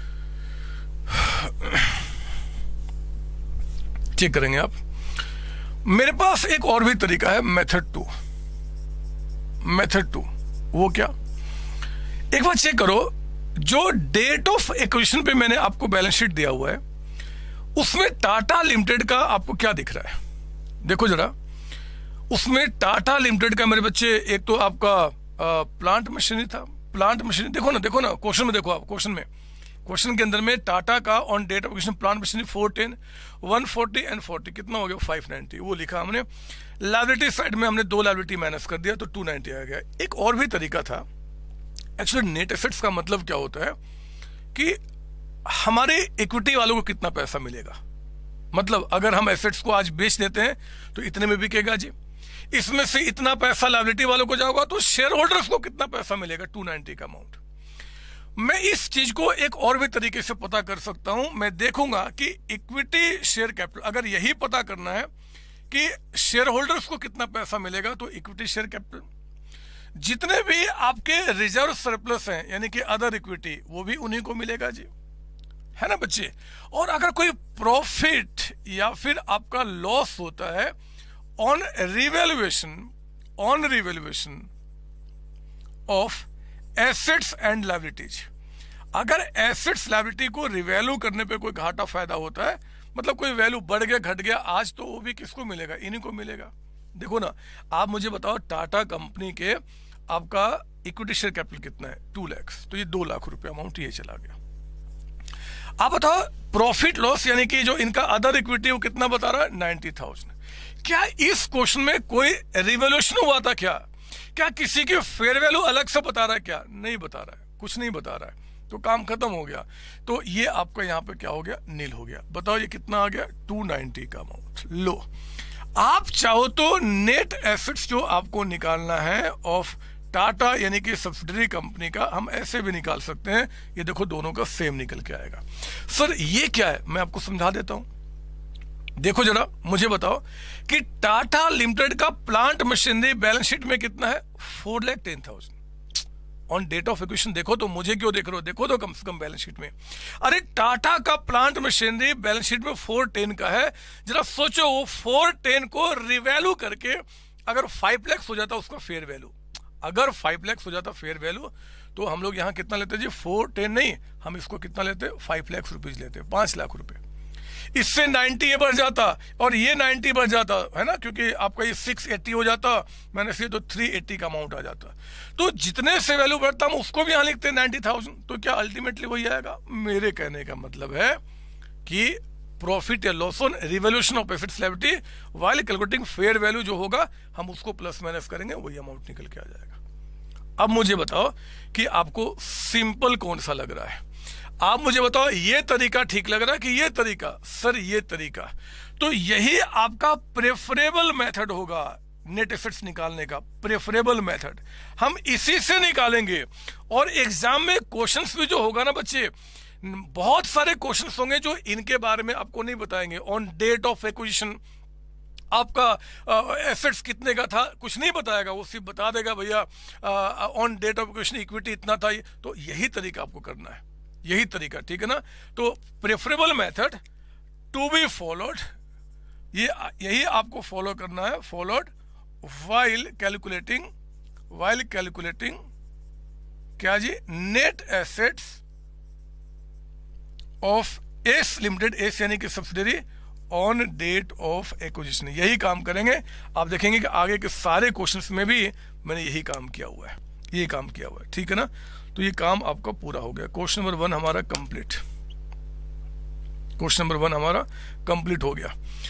चेक करेंगे आप। मेरे पास एक और भी तरीका है, मेथड टू, मेथड टू। वो क्या, एक बार चेक करो, जो डेट ऑफ एक्विजिशन पे मैंने आपको बैलेंस शीट दिया हुआ है उसमें टाटा लिमिटेड का आपको क्या दिख रहा है, देखो जरा। उसमें टाटा लिमिटेड का मेरे बच्चे एक तो आपका आ, प्लांट मशीनरी था, प्लांट मशीनरी देखो ना, देखो ना क्वेश्चन में, देखो आप क्वेश्चन में, क्वेश्चन के अंदर में टाटा का on date of acquisition plant machinery four ten, one forty and forty, कितना हो गया फाइव नाइन्टी, वो लिखा हमने। लायबिलिटी साइड में हमने दो लायबिलिटी माइनस कर दिया तो टू नाइन्टी आ गया। एक और भी तरीका था, एक्चुअली नेट एसेट्स का मतलब क्या होता है कि हमारे इक्विटी वालों को कितना पैसा मिलेगा, मतलब अगर हम एसेट्स को आज बेच देते हैं तो इतने में बिकेगा जी, इसमें से इतना पैसा लायबिलिटी वालों को जाएगा तो शेयर होल्डर्स को कितना पैसा मिलेगा, टू नाइन्टी का अमाउंट। मैं इस चीज को एक और भी तरीके से पता कर सकता हूं, मैं देखूंगा कि इक्विटी शेयर कैपिटल, अगर यही पता करना है कि शेयर होल्डर्स को कितना पैसा मिलेगा, तो इक्विटी शेयर कैपिटल, जितने भी आपके रिजर्व सरप्लस हैं यानी कि अदर इक्विटी, वो भी उन्हीं को मिलेगा जी, है ना बच्चे। और अगर कोई प्रॉफिट या फिर आपका लॉस होता है on revaluation, on revaluation of assets and liabilities, अगर एसेट्स लायबिलिटी को रिवैल्यू करने पे कोई घाटा फायदा होता है, मतलब कोई वैल्यू बढ़ गया घट गया आज, तो वो भी किसको मिलेगा, इन्हीं को मिलेगा। देखो ना, आप मुझे बताओ टाटा कंपनी के आपका इक्विटी शेयर कैपिटल कितना है, टू लैक्स, तो ये दो लाख रुपए अमाउंट ये चला गया। आप बताओ प्रॉफिट लॉस यानी कि जो इनका अदर इक्विटी वो कितना बता रहा है, नाइन्टी थाउजेंड। क्या इस क्वेश्चन में कोई रिवोल्यूशन हुआ था क्या? क्या किसी की फेयर वैल्यू अलग से बता रहा है क्या? नहीं बता रहा है, कुछ नहीं बता रहा है, तो काम खत्म हो गया। तो ये आपका यहाँ पे क्या हो गया, नील हो गया। बताओ ये कितना आ गया, टू नाइन्टी का अमाउंट। लो आप चाहो तो नेट एसेट्स जो आपको निकालना है ऑफ टाटा यानी कि सब्सिडरी कंपनी का, हम ऐसे भी निकाल सकते हैं। ये देखो दोनों का सेम निकल के आएगा। सर ये क्या है, मैं आपको समझा देता हूं। देखो जरा मुझे बताओ कि टाटा लिमिटेड का प्लांट मशीनरी बैलेंस शीट में कितना है, four lakh ten thousand on date of acquisition. देखो तो मुझे क्यों देख रहे हो, देखो तो कम से कम बैलेंस शीट में। अरे टाटा का प्लांट मशीनरी बैलेंस शीट में फोर टेन का है। जरा सोचो वो फोर टेन को रिवैल्यू करके अगर फाइव लैक्स हो जाता उसका फेयर वैल्यू, अगर फाइव लैक्स हो जाता फेयर वैल्यू, तो हम लोग यहाँ कितना लेते जी, फोर टेन नहीं, हम इसको कितना लेते, फाइव लैक्स रुपीज लेते, पांच लाख रुपए। इससे नाइन्टी ये बढ़ जाता और ये नाइन्टी बढ़ जाता है ना, क्योंकि आपका ये सिक्स एट्टी हो जाता, मैंने से तो थ्री एट्टी का अमाउंट आ जाता। तो जितने से वैल्यू बढ़ता हम उसको भी यहाँ लिखते नाइन्टी थाउजेंड। तो क्या अल्टीमेटली वही आएगा। मेरे कहने का मतलब है कि प्रॉफिट या loss on revolution of assets liability while calculating fair value जो होगा हम उसको प्लस माइनस करेंगे, वही अमाउंट निकल के आ जाएगा। अब मुझे बताओ कि आपको सिंपल कौन सा लग रहा है। आप मुझे बताओ ये तरीका ठीक लग रहा है कि ये तरीका? सर ये तरीका, तो यही आपका प्रेफरेबल मेथड होगा नेट एसेट्स निकालने का, प्रेफरेबल मेथड। हम इसी से निकालेंगे। और एग्जाम में क्वेश्चंस भी जो होगा ना बच्चे, बहुत सारे क्वेश्चंस होंगे जो इनके बारे में आपको नहीं बताएंगे। ऑन डेट ऑफ एक्विजिशन आपका एसेट्स कितने का था, कुछ नहीं बताएगा, वो सिर्फ बता देगा भैया on date of acquisition equity इतना था। तो यही तरीका आपको करना है, यही तरीका, ठीक है ना। तो preferable method to be followed, ये यही आपको फॉलो करना है, followed while calculating, while calculating क्या जी, net assets of S limited, S यानी कि subsidiary, on date of acquisition. यही काम करेंगे। आप देखेंगे कि आगे के सारे क्वेश्चंस में भी मैंने यही काम किया हुआ है, यही काम किया हुआ है, ठीक है ना। तो ये काम आपका पूरा हो गया। क्वेश्चन नंबर वन हमारा कंप्लीट, क्वेश्चन नंबर वन हमारा कंप्लीट हो गया।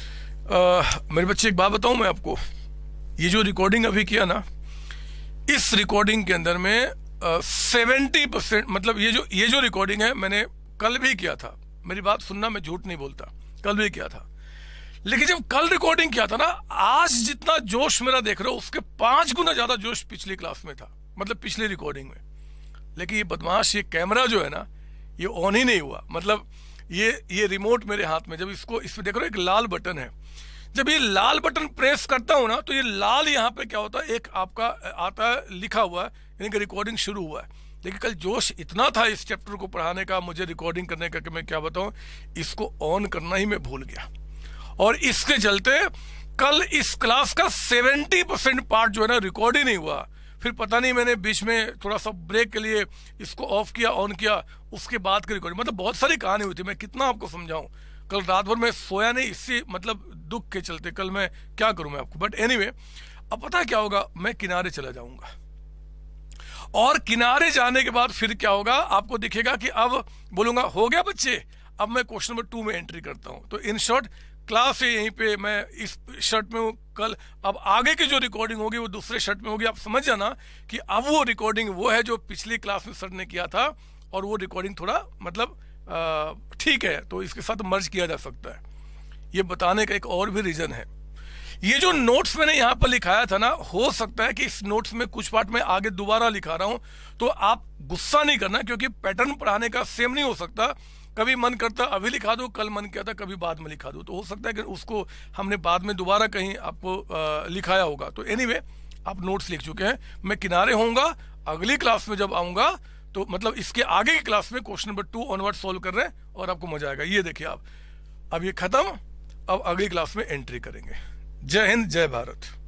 आ, मेरे बच्चे एक बात बताऊं मैं आपको, ये जो रिकॉर्डिंग अभी किया ना, इस रिकॉर्डिंग के अंदर में सेवेंटी परसेंट मतलब ये जो ये जो रिकॉर्डिंग है मैंने कल भी किया था। मेरी बात सुनना, मैं झूठ नहीं बोलता, कल भी किया था। लेकिन जब कल रिकॉर्डिंग किया था ना, आज जितना जोश मेरा देख रहे हो उसके पांच गुना ज्यादा जोश पिछली क्लास में था, मतलब पिछली रिकॉर्डिंग में। लेकिन ये बदमाश ये कैमरा जो है ना, ये ऑन ही नहीं हुआ। मतलब ये ये रिमोट मेरे हाथ में, जब इसको इसमें देख रहे हो एक लाल बटन है, जब ये लाल बटन प्रेस करता हूं ना, तो ये लाल यहाँ पे क्या होता है, एक आपका आता है लिखा हुआ है, यानी कि रिकॉर्डिंग शुरू हुआ है। लेकिन कल जोश इतना था इस चैप्टर को पढ़ाने का, मुझे रिकॉर्डिंग करने का, कि मैं क्या बताऊं, इसको ऑन करना ही मैं भूल गया। और इसके चलते कल इस क्लास का सेवेंटी परसेंट पार्ट जो है ना रिकॉर्ड ही नहीं हुआ। फिर पता नहीं मैंने बीच में थोड़ा सा ब्रेक के लिए इसको ऑफ किया, ऑन किया, उसके बाद की रिकॉर्डिंग, मतलब बहुत सारी कहानी हुई थी। मैं कितना आपको समझाऊं, कल रात भर मैं सोया नहीं, इसी मतलब दुख के चलते। कल मैं क्या करूं मैं आपको, बट एनीवे अब पता क्या होगा, मैं किनारे चला जाऊंगा। और किनारे जाने के बाद फिर क्या होगा, आपको दिखेगा कि अब बोलूंगा हो गया बच्चे, अब मैं क्वेश्चन नंबर टू में एंट्री करता हूं। तो इन शॉर्ट क्लास है यहीं पे, मैं इस शर्ट में हूँ कल। अब आगे की जो रिकॉर्डिंग होगी वो दूसरे शर्ट में होगी। आप समझ जाना कि अब वो रिकॉर्डिंग वो है जो पिछली क्लास में सर ने किया था, और वो रिकॉर्डिंग थोड़ा मतलब ठीक है, तो इसके साथ मर्ज किया जा सकता है। ये बताने का एक और भी रीजन है, ये जो नोट्स मैंने यहाँ पर लिखाया था ना, हो सकता है कि इस नोट्स में कुछ पार्ट में आगे दोबारा लिखा रहा हूं, तो आप गुस्सा नहीं करना, क्योंकि पैटर्न पढ़ाने का सेम नहीं हो सकता। कभी मन करता अभी लिखा दो, कल मन किया था कभी बाद में लिखा दो, तो हो सकता है कि उसको हमने बाद में दोबारा कहीं आपको आ, लिखाया होगा। तो एनीवे आप नोट्स लिख चुके हैं, मैं किनारे होऊंगा। अगली क्लास में जब आऊंगा तो मतलब इसके आगे की क्लास में question number two onward solve कर रहे हैं, और आपको मजा आएगा। ये देखिए आप, अब ये खत्म, अब अगली क्लास में एंट्री करेंगे। जय हिंद, जय भारत।